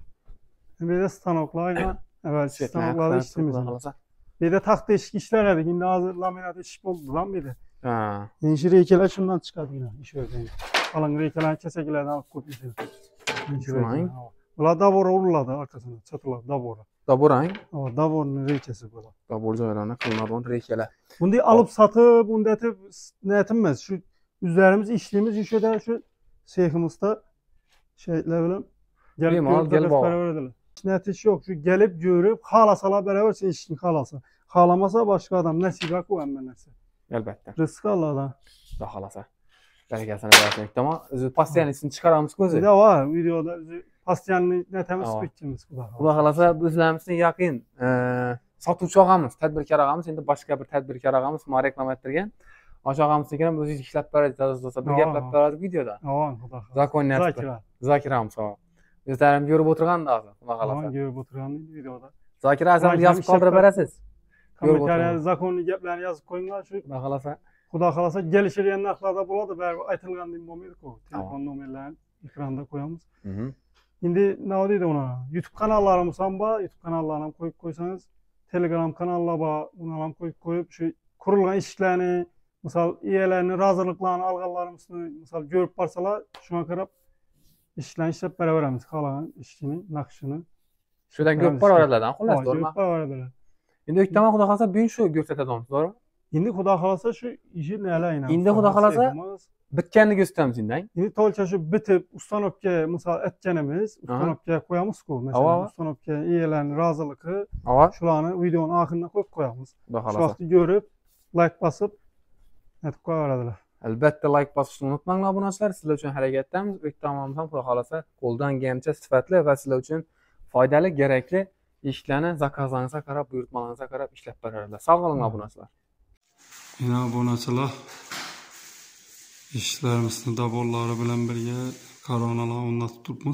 Bir de stanoklarla. Evet stanoklarla işimiz. Bir de taht eşik işler edik. Şimdi hazır laminat eşik oldu lan bir de. Ha. Yani şu reykeler şundan çıkardı yine. İş öyle. Alın reykeler kesekilerden alıp koyuyoruz. Şunayın. Bunlar davora uruladı arkasında. Çatılar davora. Daborang. Ama davorun reykesi bu. Dabor joylarına kılınadan reykele. Bunu alıp satıp, bunu da etip ne etilmez. Şu üzerimiz işliğimiz işede şu seyhimizde şeyler bilem. Bileyim, al, gel baba. Beraber edelim. Netiş yok. Şu gelip görüp halasala beraber sen işin halası. Halamasa başka adam nesibe koyan ben nesi. Elbette. Rızkı Allah'dan. Da halasa. Belki sana dersek ama özü pastiyanisini çıkaramız Bir gözü. de var videoda pastiyanlı ne temiz Ava. spikçimiz bu da. Bu da halasa bizlerimizin yakın. Eee satuvchi ağamız, tadbirkor ağamız, endi boshqa bir tadbirkor ağamız ma reklam ettirgan. O'sha ağamız ekan o'zi ishlab beradi, tozalasa bir gaplab beradi videoda. Aman xudo. Zakon Zakira. Zakir ağam sağ ol. Bizlerim görüp o'tirganda hozir, xudo Aman xolasa. görüp oturgan videoda. Zakir azam Zakir yozib ishlab qoldirib ber- berasiz. Komentariyada zakonli gaplarni yozib qo'yinglar shu. Xudo xolasa. Xudo xolasa kelishilgan narxlarda bo'ladi, baribir aytilgandek bo'lmaydi-ku. Telefon nomerlarini ekranda qo'yamiz. Mhm. Endi nima deydi uni? YouTube kanallarimiz ham bor, YouTube kanallarni ham qo'yib qo'ysangiz, Telegram kanallar bor, uni ham qo'yib qo'yib shu qurilgan ishlarni, misol egalarni roziliklarini olganlarimizni misol ko'rib borsalar, shunga qarab ishlarni ishlab beraveramiz, xohlagan ishini, naqshini. Shudan ko'p boraveradilar, xullas, Ko'rib to'g'rimi? beraveradilar. Endi o'ktaman xudo xolasa bugun shu ko'rsatamiz, to'g'rimi? Endi xudo xolasa shu ishni nelayna. Endi xudo xolasa bitganini ko'rsatamiz endi. Endi to'lcha shu bitib, ustanovka misol aytganimiz, ustanovka qo'yamiz-ku, masalan, ustanovka egalarning roziligi, Ava, shularni videoning oxirida qo'yib qo'yamiz. xudo Shu xolasa. vaqtni ko'rib, like bosib, aytib qo'yaveradilar. Albatta like bosishni unutmanglar obunachilar. Sizlar uchun harakatdamiz. O'ktamamiz ham xudo xolasa qo'ldan kelgancha sifatli va sizlar uchun foydali, kerakli ishlarni zakazlaringizga qarab, buyurtmalaringizga qarab ishlab beradilar. Sog' bo'linglar obunachilar. Yine obunachilar ishlarimizni dabollari bilan birga koronalar o'rnatib turibmiz.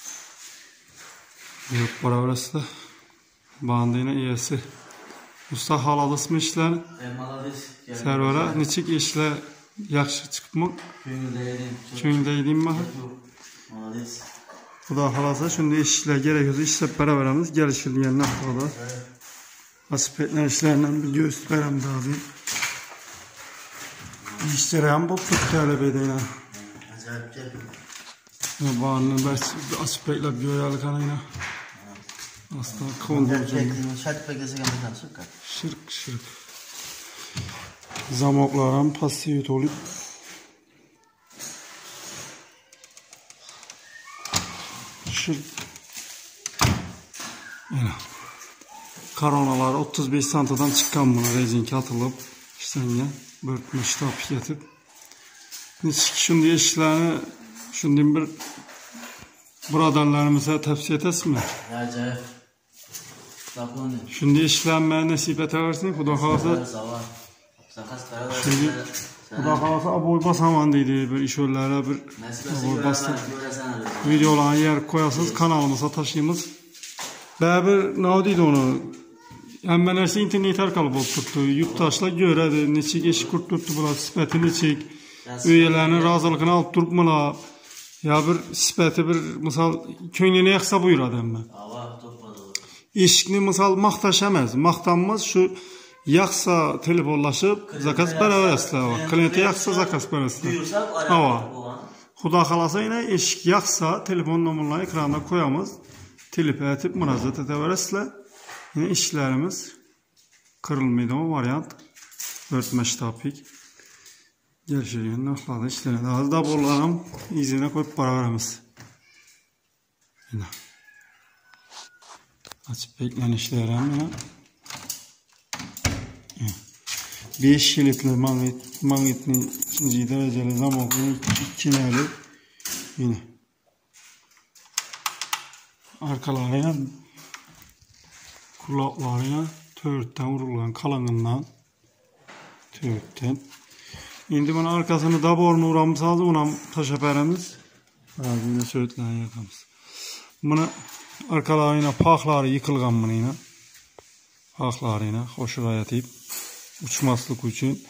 Yurib boraverasizlar. Bandina egasi. Usta xohladingizmi ishlarni? Молодец. Sarvara, nechik ishlar yaxshi chiqibmi? Ko'ngildagidingmi? Молодец. Xudo xolasa shunday ishlar kerak bo'lsa ishlab beraveramiz. Kelishilgan narxlarda. Aspetlar ishlaridan bir göz beramiz hozir. İşleri hem bu tuttuğuyla bedene. Acayip geldi. Bağını bers aspektler göğerli kanayına. Aslında kondurucu. Şart pekesi gelmeden sıkı. Şırk şırk. Zamoklarım pasivit olup. Şırk. Yine. Koronalar otuz beş santadan çıkan buna rezinki atılıp. İşte yine. Börtme ştap yetip. Şunday işlerini, şunday bir buradanlarımıza tavsiye etesizmi? Acayip. Zakonu. Şunday işlenmeye nasip edersin, Xudo xolasa. Şimdi Xudo xolasa aboy basaman deydi, bir iş yollara bir aboy bastı. Videolarını yer koyasınız, kanalımıza taşıyımız. Bərabər nə deydi onu? Həmmə nəsə internet arqalı olub tutdu. Yurttaşlar görədi, neçə eş qurt tutdu bula, sifəti neçə, üyələrinin razılığını alıb durubmular. Ya bir sifəti bir, misal, könlünə yaxsa buyur adam mən. Eşikni misal maqtaş əməz, maqtanmaz şu Yaxsa telefonlaşıb zakaz bərabərəslər. Klientə yaxsa zakaz bərabərəslər. Buyursak Hava. arayalım. Xuda xalasa yine eşik yaxsa telefon numaralarını ekranda koyamız. Telefon etib müraciət edəvərəslər. Yine işlərimiz kırılmaydı o variant. Örtmə ştapik. Gəlişirgən naxladı işlərə. Daha da bollarım izinə koyup bərabərəmiz. Yine. Açıp beklənişlərəm yine. beş kilitli magnet, magnetli ikinci dereceli zamoklu ikineli yine arkalarıyla kulaklarıyla törtten vurulan kalınından törtten. Şimdi bana arkasını da borunu uğramız aldı. Ona taşaperimiz ağzıyla söğütlen yakamız. Buna arkalarıyla pakları yıkılgan bununla. Paklarıyla hoşura deyip uçmaslık için.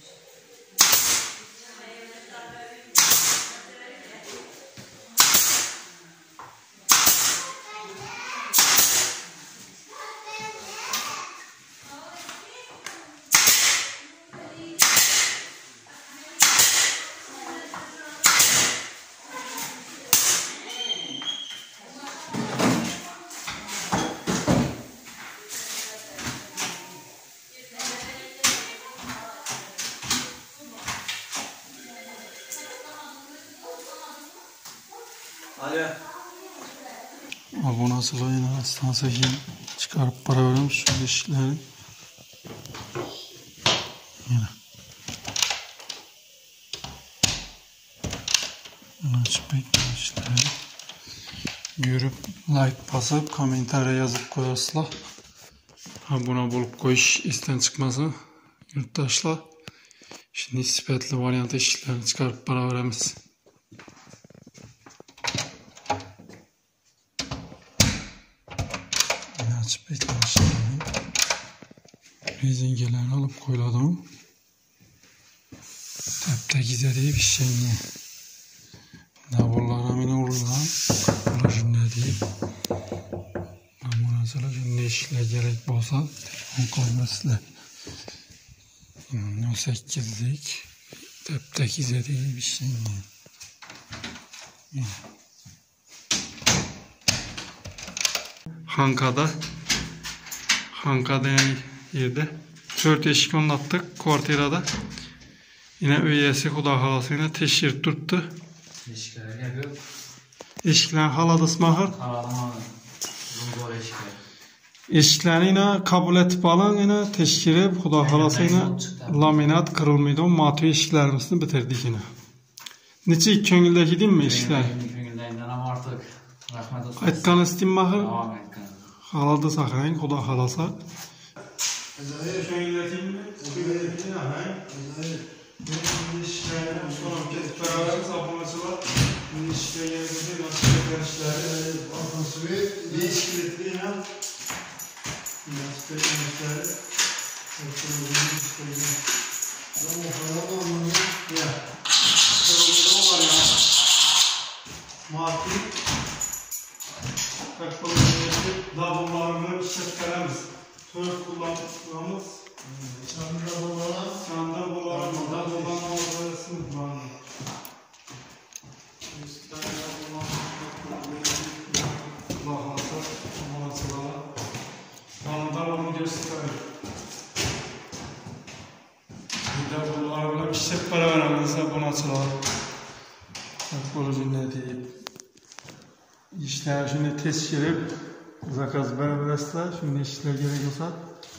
Alo. Abonasıyla yine astansa çıkarıp para veriyorum şu işleri. Yine. Yine açıp işleri. Görüp like basıp komentara yazıp koyarsınlar. Abone bulup koyuş isten çıkması yurttaşlar. Şimdi sipetli varyant işlerini çıkarıp para veremiz. Açıp beklemişlerini rezingelerini alıp koyladım. Tepte gizlediği bir şey ne? Davollara mine uğurlan. Bula cümle deyip. Buna sonra cümle işle gerek olsa telefon koymasıyla. on sekizlik tepte gizlediği bir şey ne? Hanka'da Hanka'da yani yerde dört eşik anlattık kvartirada. Yine üyesi Xuda halası yine teşhir tuttu. Eşikler yapıyor. Eşikler haladı mahır. Karalama. Zor eşikler. Eşiklerini yine kabul etip alan yine teşhiri Xuda halası yine laminat kırılmaydı. O matı eşiklerimizini bitirdik yine. Neçe ilk köngüldeki değil mi eşikler? Köngüldəyindən ama artık rahmet olsun. Aytkan istim mahır. Tamam aytkan. Haladı saxrayın Xuda halasa. Köngüldeki mi? Köngüldeki ne? Benim işlerim sonra kesip beraber abonacılar. Bunun işleri gerekirse nasıl işleri. Bakması ve Değişiklikli yine. Nasıl işleri. Ama falan olmalı. Ya. Kırıldı var ya. Mati. Takılımızı davullarını işletlerimiz. Tür kullanmamız. Çandır babana. Çandır bularını davuldan alırısın. Lahasa, manasılara. Tanıdan onu gösterir. Bir de bularını işlet para veremezse buna açılar. Takoloji ne deyip. İşler şimdi test girip zakaz beraberse şimdi işler gerek olsa.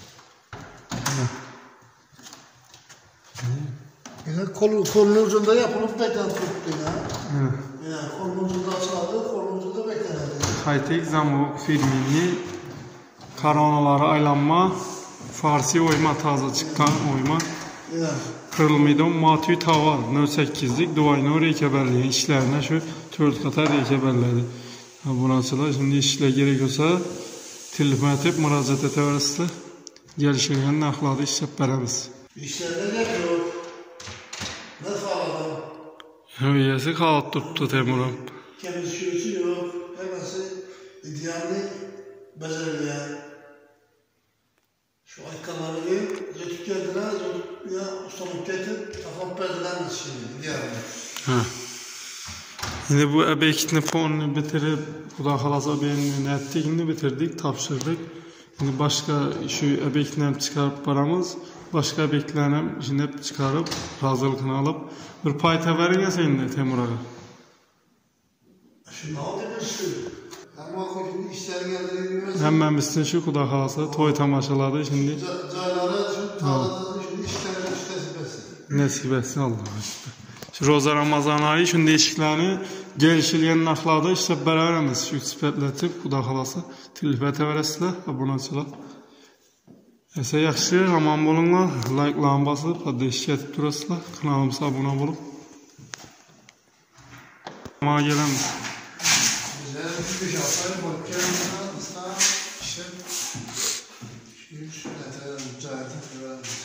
Yine kol, kolun ucunda yapılıp beklen tuttu ya. Evet. Yani kolun ucunda açıldı, kolun ucunda beklenedi. High-tech zamok filmini koronaları aylanma Farsi oyma taze çıkan oyma Yani. kırılmaydı matü tava nol sekizlik duvayını rekeberleyen işlerine şu dört katar rekeberledi. Buna açılar şimdi işle gerek olsa telefon edip müracaat edebilirse gelişirken nakladı işlep beraberiz. İşlerinde ne yok? Ne sağladı? Üyesi kalıp tuttu Temurum. Kendisi şöyle yok. Hepsi idealini beceriyor. Şu ayakkabıları götüp geldiler, ya ustalık getir, takıp verdiler şimdi diğerine. Ha. Şimdi bu ebekini fonunu bitirip, Kuda halasa beğenini nettiğini bitirdik, tapşırdık. Şimdi başka şu ebekini çıkarıp paramız, başka ebeklerini şimdi çıkarıp, razılıkını alıp, bir payta verin ya senin de Temur Ağa. Şu ne oldu bir sürü? Ama koşun işlerin yerleri bilmez. Hemen bizden şu Kuda halasa toy tamaşaladı şimdi. Caylara şu tarlada şu işlerin üstesi besin. Nasip etsin Allah'a işte. Şu Roza Ramazan ayı şu değişiklerini gelişileyen nakladı işte beraberimiz şu sipetletip Kuda halasa tilifete veresizler, abonatçılar. Ese yaxşı, aman bolunlar, like-lan basıp, hadi eşlik etip durasılar, kanalımıza abone olup. Ama gelemiz. Güzel bir şapayı bakıyorum, ıslah, işte, şu şu netere mücahidin verelim.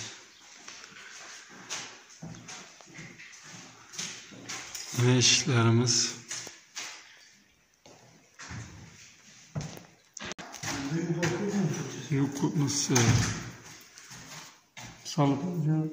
Yine işlerimiz. Yok nasıl? Salıp ya.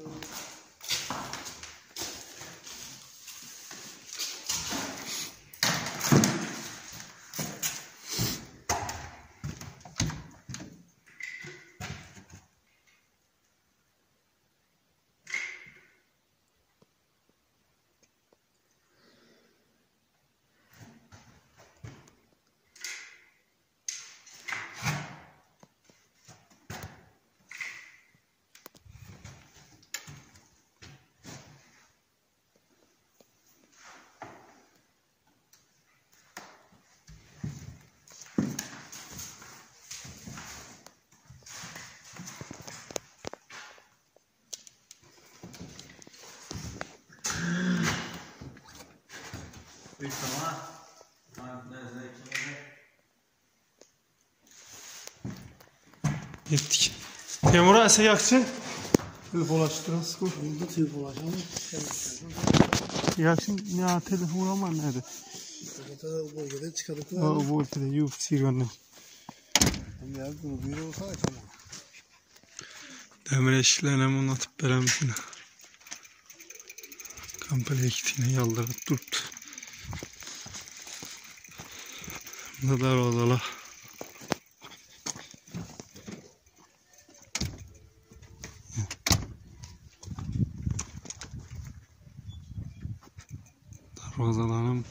Bir tamam. Tamam, nerede ikimiz? Gittik. Temur Ağa ese yakçın. Telefonlaştırası koy. Burada telefonlaşalım. Yakçın ya telefon ama nerede? Burada bölgede çıkardık. O bu ülkede yuh siganlı. Hem ya bunu bir olsa tamam. Demir eşiklerine anlatıp veremizsin. Kampele ektiğine yaldırıp durdu. Burada da rozalar. Darvazalarım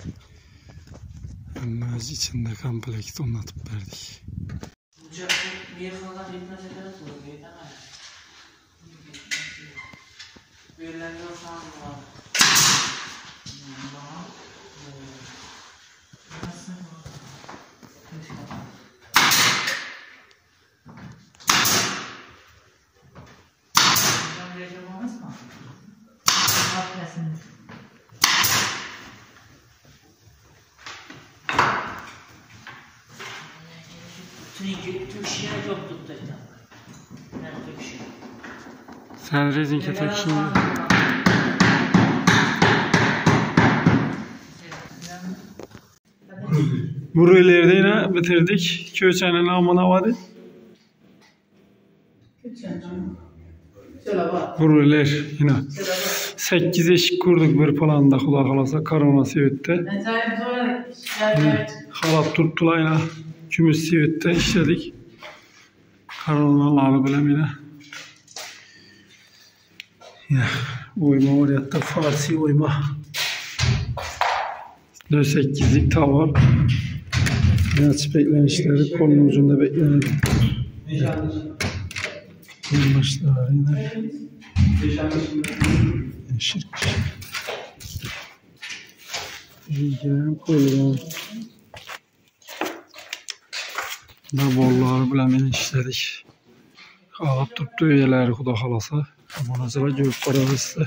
emmez içinde komplekt anlatıp verdik. Bir yıldan gitmez ederiz mi? Gitmez. Verilen yoksa var. Türkçe'ye çok tuttu. Ne Türkçe? Sen rezinke tek şimdi. Buraları yine bitirdik. Köçenin amına vardı. Buralar yine. sekiz eşik kurduk bir planda kula kalasa korona sivette. Halat tuttular yine. Kümüs sivette işledik. Koronalarla bilem yine. Ya, oyma oraya da Farsi oyma. sekizlik tavan. Biraz beklenişleri kolun ucunda beklenelim. Başlar yine. Şirk. Yiyeceğim kolum. Da bolları bilen işledik. Ağıp tuttu üyeleri Kuda halasa. Amanacılar görüp paravızdı.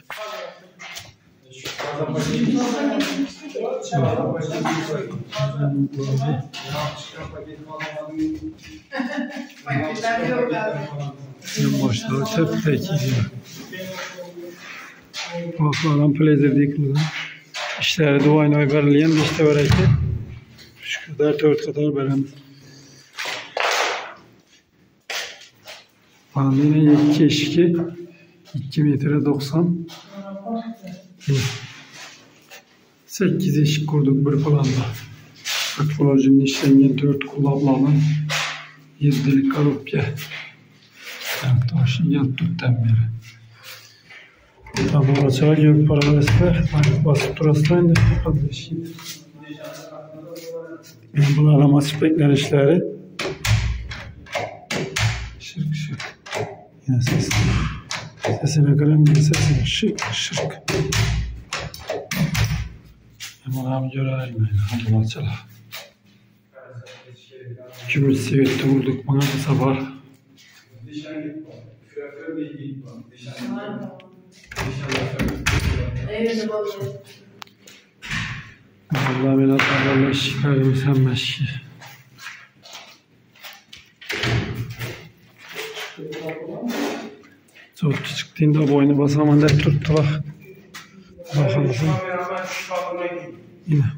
En başta tep tek gidiyor. Bakmadan plezer dikildi. İşleri duayla verleyen bir işte vereydi. Şu kadar dört kadar veren. Yine iki eşki. iki metre doksan. sekiz eşik kurduk bir planda. Ekoloji'nin işlengen dört kullanılan yedilik kalıpya. Evet, o şey yaptıktan beri. Tamam, açığa gök paralarıyla basıp duraslayın da kardeşim. Bu arama spekler işleri. Şırk şırk. Yine ses. Sesine kırım bir sesine şırk şırk. Hemen abi görelim. Hadi açalım. Gümüş sivette vurduk bana bu sabah. Allah bela tarlalar şikarım sen meşki. Çok çıktığında boynu basaman da tuttular. Bakalım. Yine.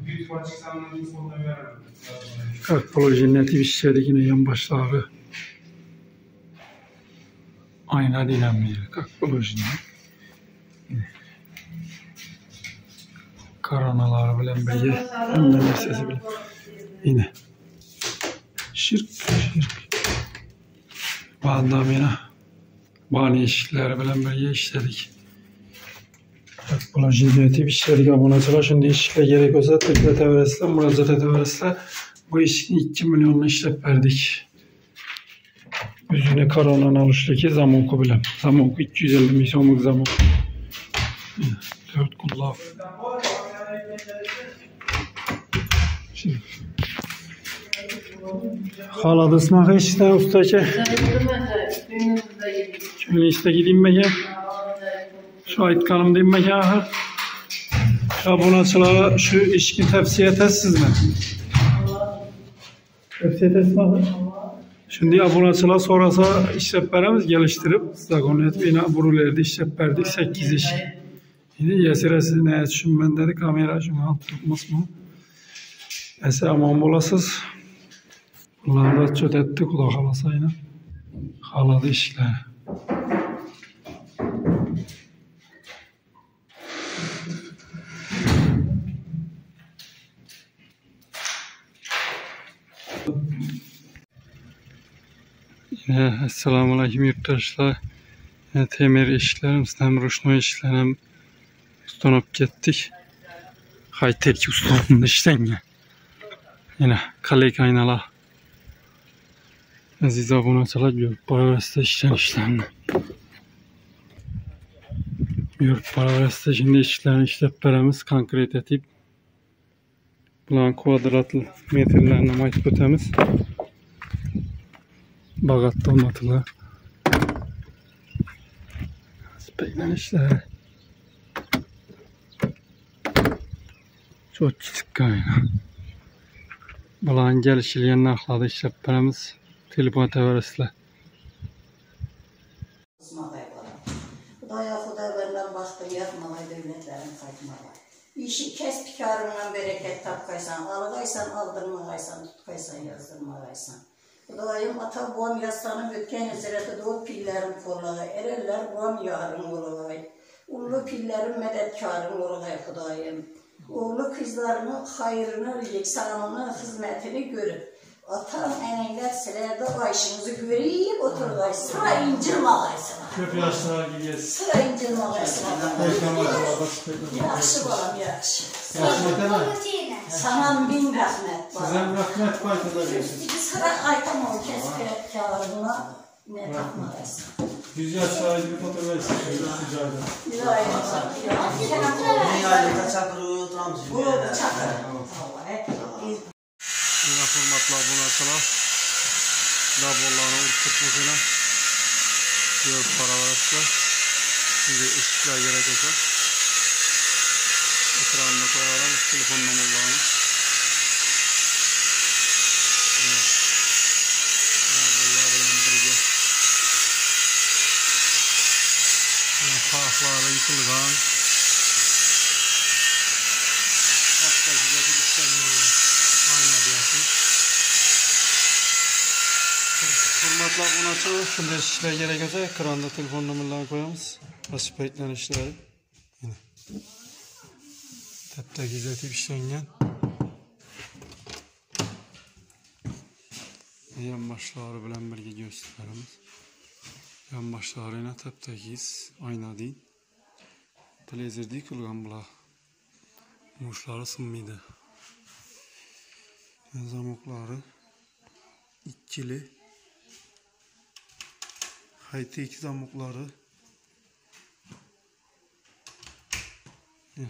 Ekoloji neti bir şeydi yine yan başları. Ayna dinamiği. Ekoloji. Karanalar bilen beye. Hem de sesi bile. Yine. Şirk şirk. Bandamina. Bani işleri bilen beye işledik. Ekoloji neti bir şeydi. Abonacılar şimdi işle gerek olsa tıkla teveresle, müracaat teveresle bu işin iki milyonunu işlep verdik. Yüzüne karanan alıştaki zaman kubilem. Zaman iki yüz elli milyonluk zaman. Dört kullan. Şimdi. Haladı ısmak işte ustaki. Şöyle işte gideyim ben ya. Şahit kanım diyeyim ben ya. Abonacılara şu işkin tavsiye etəsiniz mi? Tavsiye etəsiniz mi? Şimdi abonacılar sonrası işletmelerimiz geliştirip zagonet bina burularda işlep verdik sekiz iş. Yine yesiresi ne düşünmen dedi kamera şunu alıp tutmaz mı? Ese aman bolasız. Bunları da çöt etti kulak halasayla. Haladı işler. Esselamu Aleyküm yurttaşlar. Yine temir işlerimizden, ruşno işlerim ustanıp gittik. Hayterki ustanın işten ya. Yine kalek aynalar. Aziz abonacılar görüp paravereste işten işlerini. Görüp paravereste şimdi işlerini işletmelerimiz konkret edip bulan kvadratlı metrlerine ait ötemiz. Bağatta olmadılar. Spekler işleri. Çok küçük kaynağı. Bulan gelişileyen nakladı işletmelerimiz. Telefon teveresle. Daya Xudaylarından baxdı, yatmalı devletlərin qaytmalı. İşi kəsb karından bereket tapqaysan, alıqaysan, aldırmağaysan, tutqaysan, yazdırmağaysan. Xudayım ata boğam yastanı ötken ezirəti doğu pillerin kollağı, ereller boğam yarın olağay. Ulu pillerin mədədkarın olağay Xudayım. Oğlu kızlarının xayrını, yeksanını, hizmetini görüp, atam enengler silerde başınızı göreyip oturgay, sıra incirmağaysın. Köp yaşlara gidiyoruz. Sıra incirmağaysın. Yaxşı balam, yaxşı. Sana bin rəhmət balam. Sizden rahmet faydalar versin. Sıra aytam ol kəsb karına ne tapmağaysın. Yüz yaşlara gibi fotoğrafı çekiyoruz. İlahi balam. Ne ailede çakırı oturamız. Bu çakır. Yine formatla bunu açalım. Dabollarını urtutmasıyla. Diyor paralar açtılar. Şimdi ışıklar gerek olsa. Ekranında koyalım. Telefon numaralarını. Evet. Dabollar bilen birge. Kahları yıkılgan. Hatta size bir işlemler. Ayna diyorsun. Format Hurmatlar bunu açalım. Şunda işler gerekiyorsa ekranda telefon numaralarını koyamız. Nasip beklen işleri. Yine. Tepte gizetip işlengen. Yan başları bilen birge gösterimiz. Yan başları yine tepte giz. Ayna değil. Televizor değil kılgan bula. Muşları sınmıydı. Zamokları ikili. Hayti iki zamokları. Yine.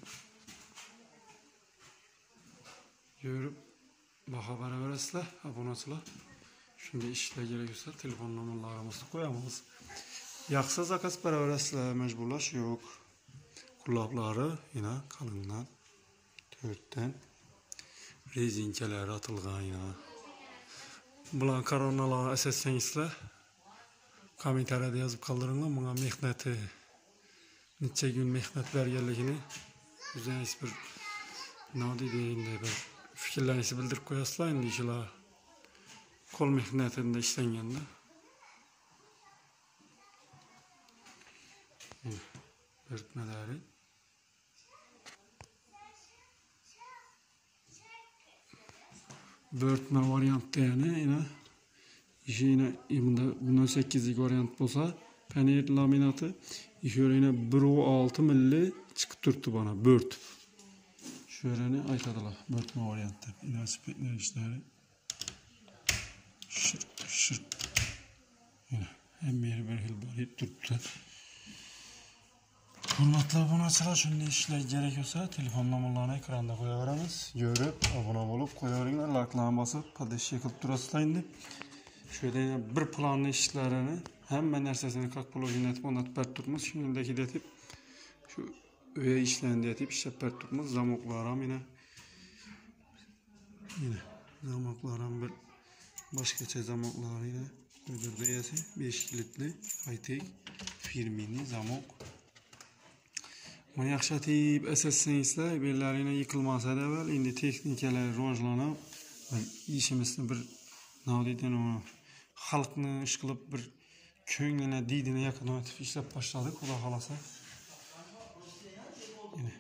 Görüp baka berabersizler, abonasılar. Şimdi işle gerekiyorsa telefon numaralarımızı koyamız. Yaksa zakas berabersizler, mecburlaş yok. Kulakları yine kalından dörtten rezinkeleri atılgan yine. Bulan koronalara esaslanızlar. Komentariyada yazıp kaldırınlar. Buna mehneti, neçe gün mehnet bergerligini güzel bir ne deyinde bir fikirlerinizi bildirip koyasılar indi işler. Kol mehnetinde işlengende. Örtmeleri. Börtme varyant yani yine işi yine bundan sekizlik varyant olsa penir laminatı şöyle yine bir nokta altı milli çıkıp durdu bana bört. Şöyle ne aytadılar börtme varyantı. Yine spekler işleri. Şırt şırt. Yine hem bir bir hil bari durdu. Hurmatlar bunu açılar şimdi işler gerekiyorsa telefon numaralarını ekranda koyarız. Görüp abone olup koyarınlar. Like'larına basıp paylaş yakıp durasılar indi. Şöyle bir planlı işlerini hemen nersesini kalk bulu yönetip onat pert tutmaz. Şimdiki detip şu öye işlerini detip işte pert tutmaz. Zamoklarım yine yine zamoklarım bir başka zamokları yine ödür deyesi beş kilitli high-tech firmini zamok. Bunu yaxşatib əsaslanızlar, bellərine yıkılmasa da evvel, indi texnikalar rojlanıb, işimizni bir, ne deyden onu, halkını iş kılıp bir köngline, didine yakın ötüp işlep başladık, o da halasa. Yine.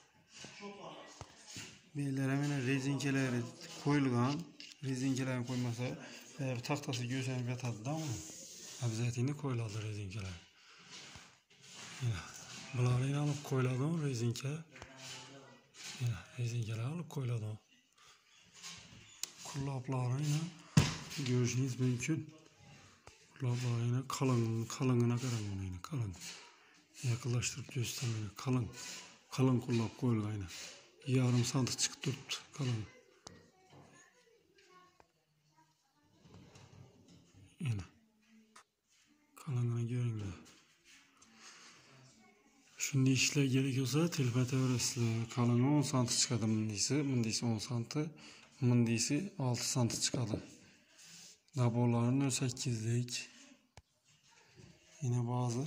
Bellərine rezinkeleri koyulgan, rezinkelerini koymasa, bir tahtası göğsenip yatadı da ama, abzatini koyuladı rezinkeler. Yine. Bularını alıp koyladım rezinke. Yine rezinkeleri alıp koyladım. Kulaklarını görüşünüz mümkün. Kulaklarını kalın, kalınına karan yine kalın. Yakınlaştırıp göstermeyin. Kalın, kalın kulak koyulgayına. Yarım sandık çıkıp durdu kalın. Yine kalınına görün de. Şimdi işler gerekiyorsa telefete öğresizler. Kalını on santim çıkadı mındisi. Mındisi on santim. Mındisi altı santim çıkadı. Laborların sekizlik. Yine bazı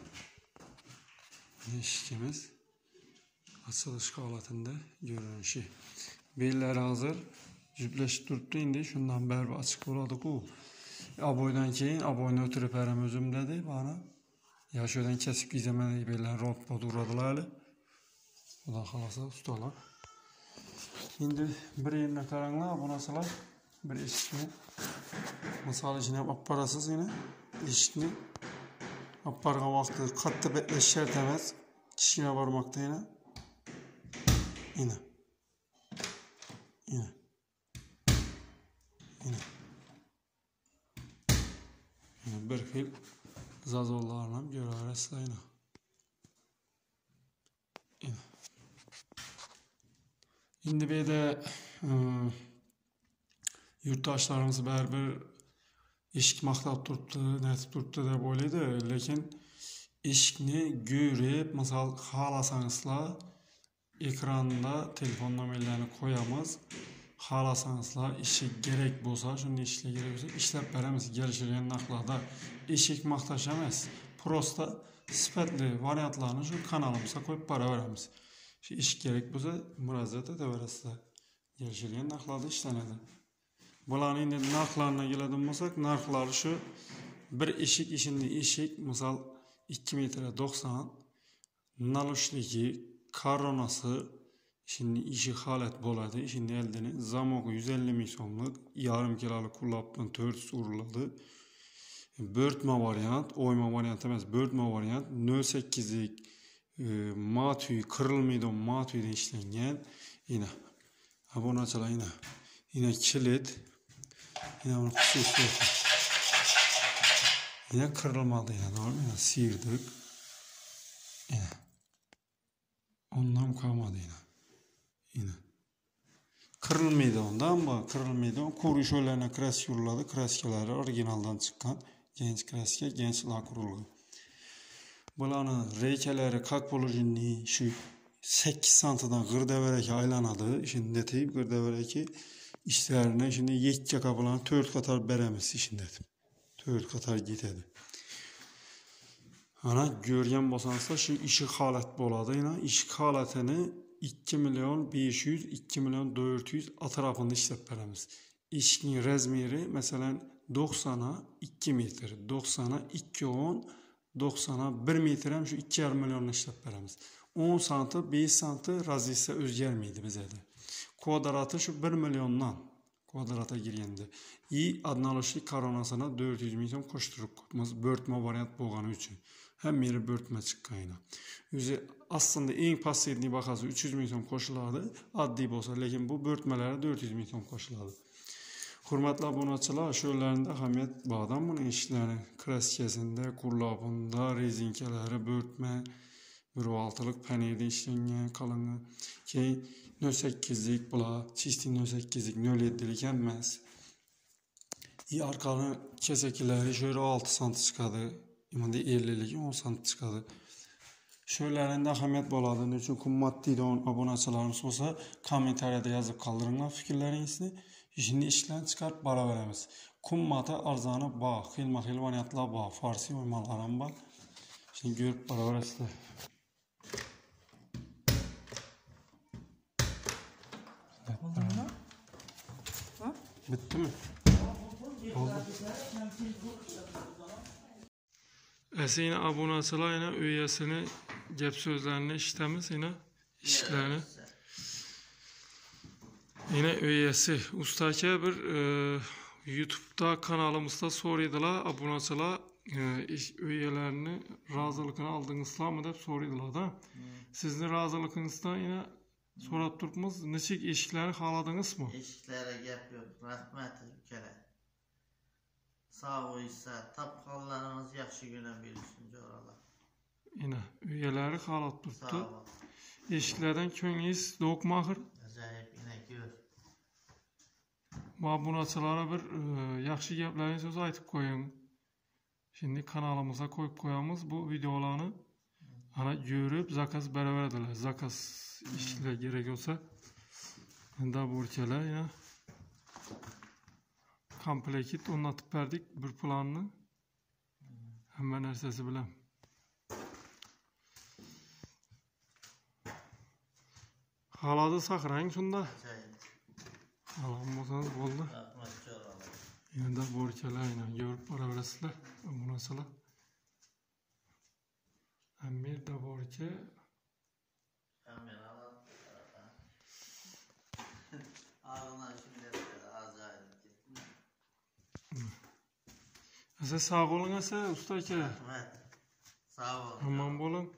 işçimiz açılış aletinde görünüşü. Beller hazır. Cübleş durdu indi. Şundan beri açık oladık o. Aboydan keyin aboyunu ötürüp herem özüm dedi bana. Ya şöyle kesip gizemeli belirlen rot modu uğradılar. O da halasa ustalar. Şimdi bir yerine karanlığa bu nasıl bir eşitini. Misal içine apparasız yine eşitini. Apparga vakti katta bekleş şert emez. Kişine varmakta yine. Yine. Yine. Yine. Yine bir fil. Zazollarla görürüz yine. Şimdi bir de e, yurttaşlarımız bir işk maktap tuttu, net tuttu da böyleydi. Lakin işkni görüp, misal halasanızla ekranda telefon numaralarını koyamız. Halasanızla işi gerek bolsa, şimdi işle gerek olsa işlep veremiz gelişirken naklada işik maktaş emas. Prosta sifatli varyantlarını şu kanalımıza koyup para veremiz. Şu iş gerek bolsa müracaat edebilirsizler. Gelişirken naklada işlenedi. Bularning endi narxlarına keladigan bo'lsak, narxlari shu bir eshik ishindi eshik, misol ikki metr doksan, nalushligi, koronasi, şimdi işi halet bo'ladi. Şimdi eldini zamoqi yüz elli ming so'mlik, yarim kilolu kulapdan to'rt yuz uriladi. Börtme variant, oyma variant emas, börtme variant, nol sekkizlik e, matüy, kırılmaydı matüyden işlengen. Yine abonaçılar yine yine kilit, yine bunu kusursuz, yine kırılmadı yine doğru mu? Yine sıyırdık. Yine ondan kalmadı yine. Yine kırılmaydı ondan ama kırılmaydı. Kuru şöylerine krask kuruladı. Kraskeleri orijinaldan çıkan genç kraske, genç lakurulgu. Bulanın reykeleri kak bulujini şu sekiz santıdan gırdevereki aylanadı. Şimdi deteyip gırdevereki işlerine şimdi yetki kapılan dört katar beremesi şimdi dedim. dört katar gitedi. Ana görgen bosansa şu işi halet boladı. Yine işi haletini iki milyon beş yüz, iki milyon dört yüz atrafında işlep veremiz. İşkin rezmiri mesela doksana iki metre, doksana iki on, doksana bir metre hem şu iki yarım milyonla işlep veremiz. on santı, beş santı raziyse özgermeydi bize de. Kvadratı şu bir milyondan kvadrata girgende. İyi adnalışlı koronasına dört yüz milyon koşturup börtme variant boğanı için. Hem yeri börtme çıkkayına. Yüzü aslında en pasiyetli bakası üç yüz milyon koşuladı. Addi olsa lakin bu börtmelere dört yüz milyon koşuladı. Hürmetli abonaçılar, şöylerinde hamiyet bağdan bunun işlerini kreskesinde, kurlapında, rezinkeleri, börtme, altılık peneyde işlengen kalını, ki nol sekkizlik bula, çisti nol sekkizlik, nol yedilik emmez. İyi arkalı kesekileri şöyle altı santi çıkadı. İmanda ellilik on santi çıkadı. Şöylerinde hamiyet boladığını için kummattiydi on abonaçılarımız olsa komentariyada yazıp kaldırınlar fikirlerinizi. Şimdi işlerini çıkarıp bara veremiz. Kummata arzanı bağ, xilma xil variantlar bağ, farsi oymalarım bağ. Şimdi görüp bara veresizler. Bitti mi? Oldu. Esi yine abonaçılar yine üyesini, gep sözlerini işlemiz yine işlerini. Yine üyesi. Ustake bir e, YouTube'da kanalımızda soruydular abonaçılar e, üyelerini razılıkını aldığınızla mı deyip soruydular da. Hmm. Sizin razılıkınızda yine sorap durmamız neçik eşikleri haladınız mı? Eşiklere gep yok. Rahmet ülkere. Sağ olsa tapqallarınız yaxşı günə bilsin oralar. Yine üyeleri halat tuttu. Sağ ol. Eşiklerden köyünüz doğukmağır. Acayip yine gör. Bu abonaçılara bir e, yaxşı geplerini söz aytıp koyun. Şimdi kanalımıza koyup koyamız bu videolarını. Ana görüp zakaz beraber ediler. Zakaz işle gerek olsa. Da bu ülkeler yine komplekit anlatıp verdik bir planını. Hemen ersesi bilen. Haladı sakrayın şunda. Halam olsanız oldu. Yine de bu ülkeler yine görüp para veresizler. Bu nasıl? Emir de bu ülke. Emir alalım. Ağına şimdi acayip gitmiş. Size sağ olun ese usta ki. Evet. Sağ olun. Aman bolun.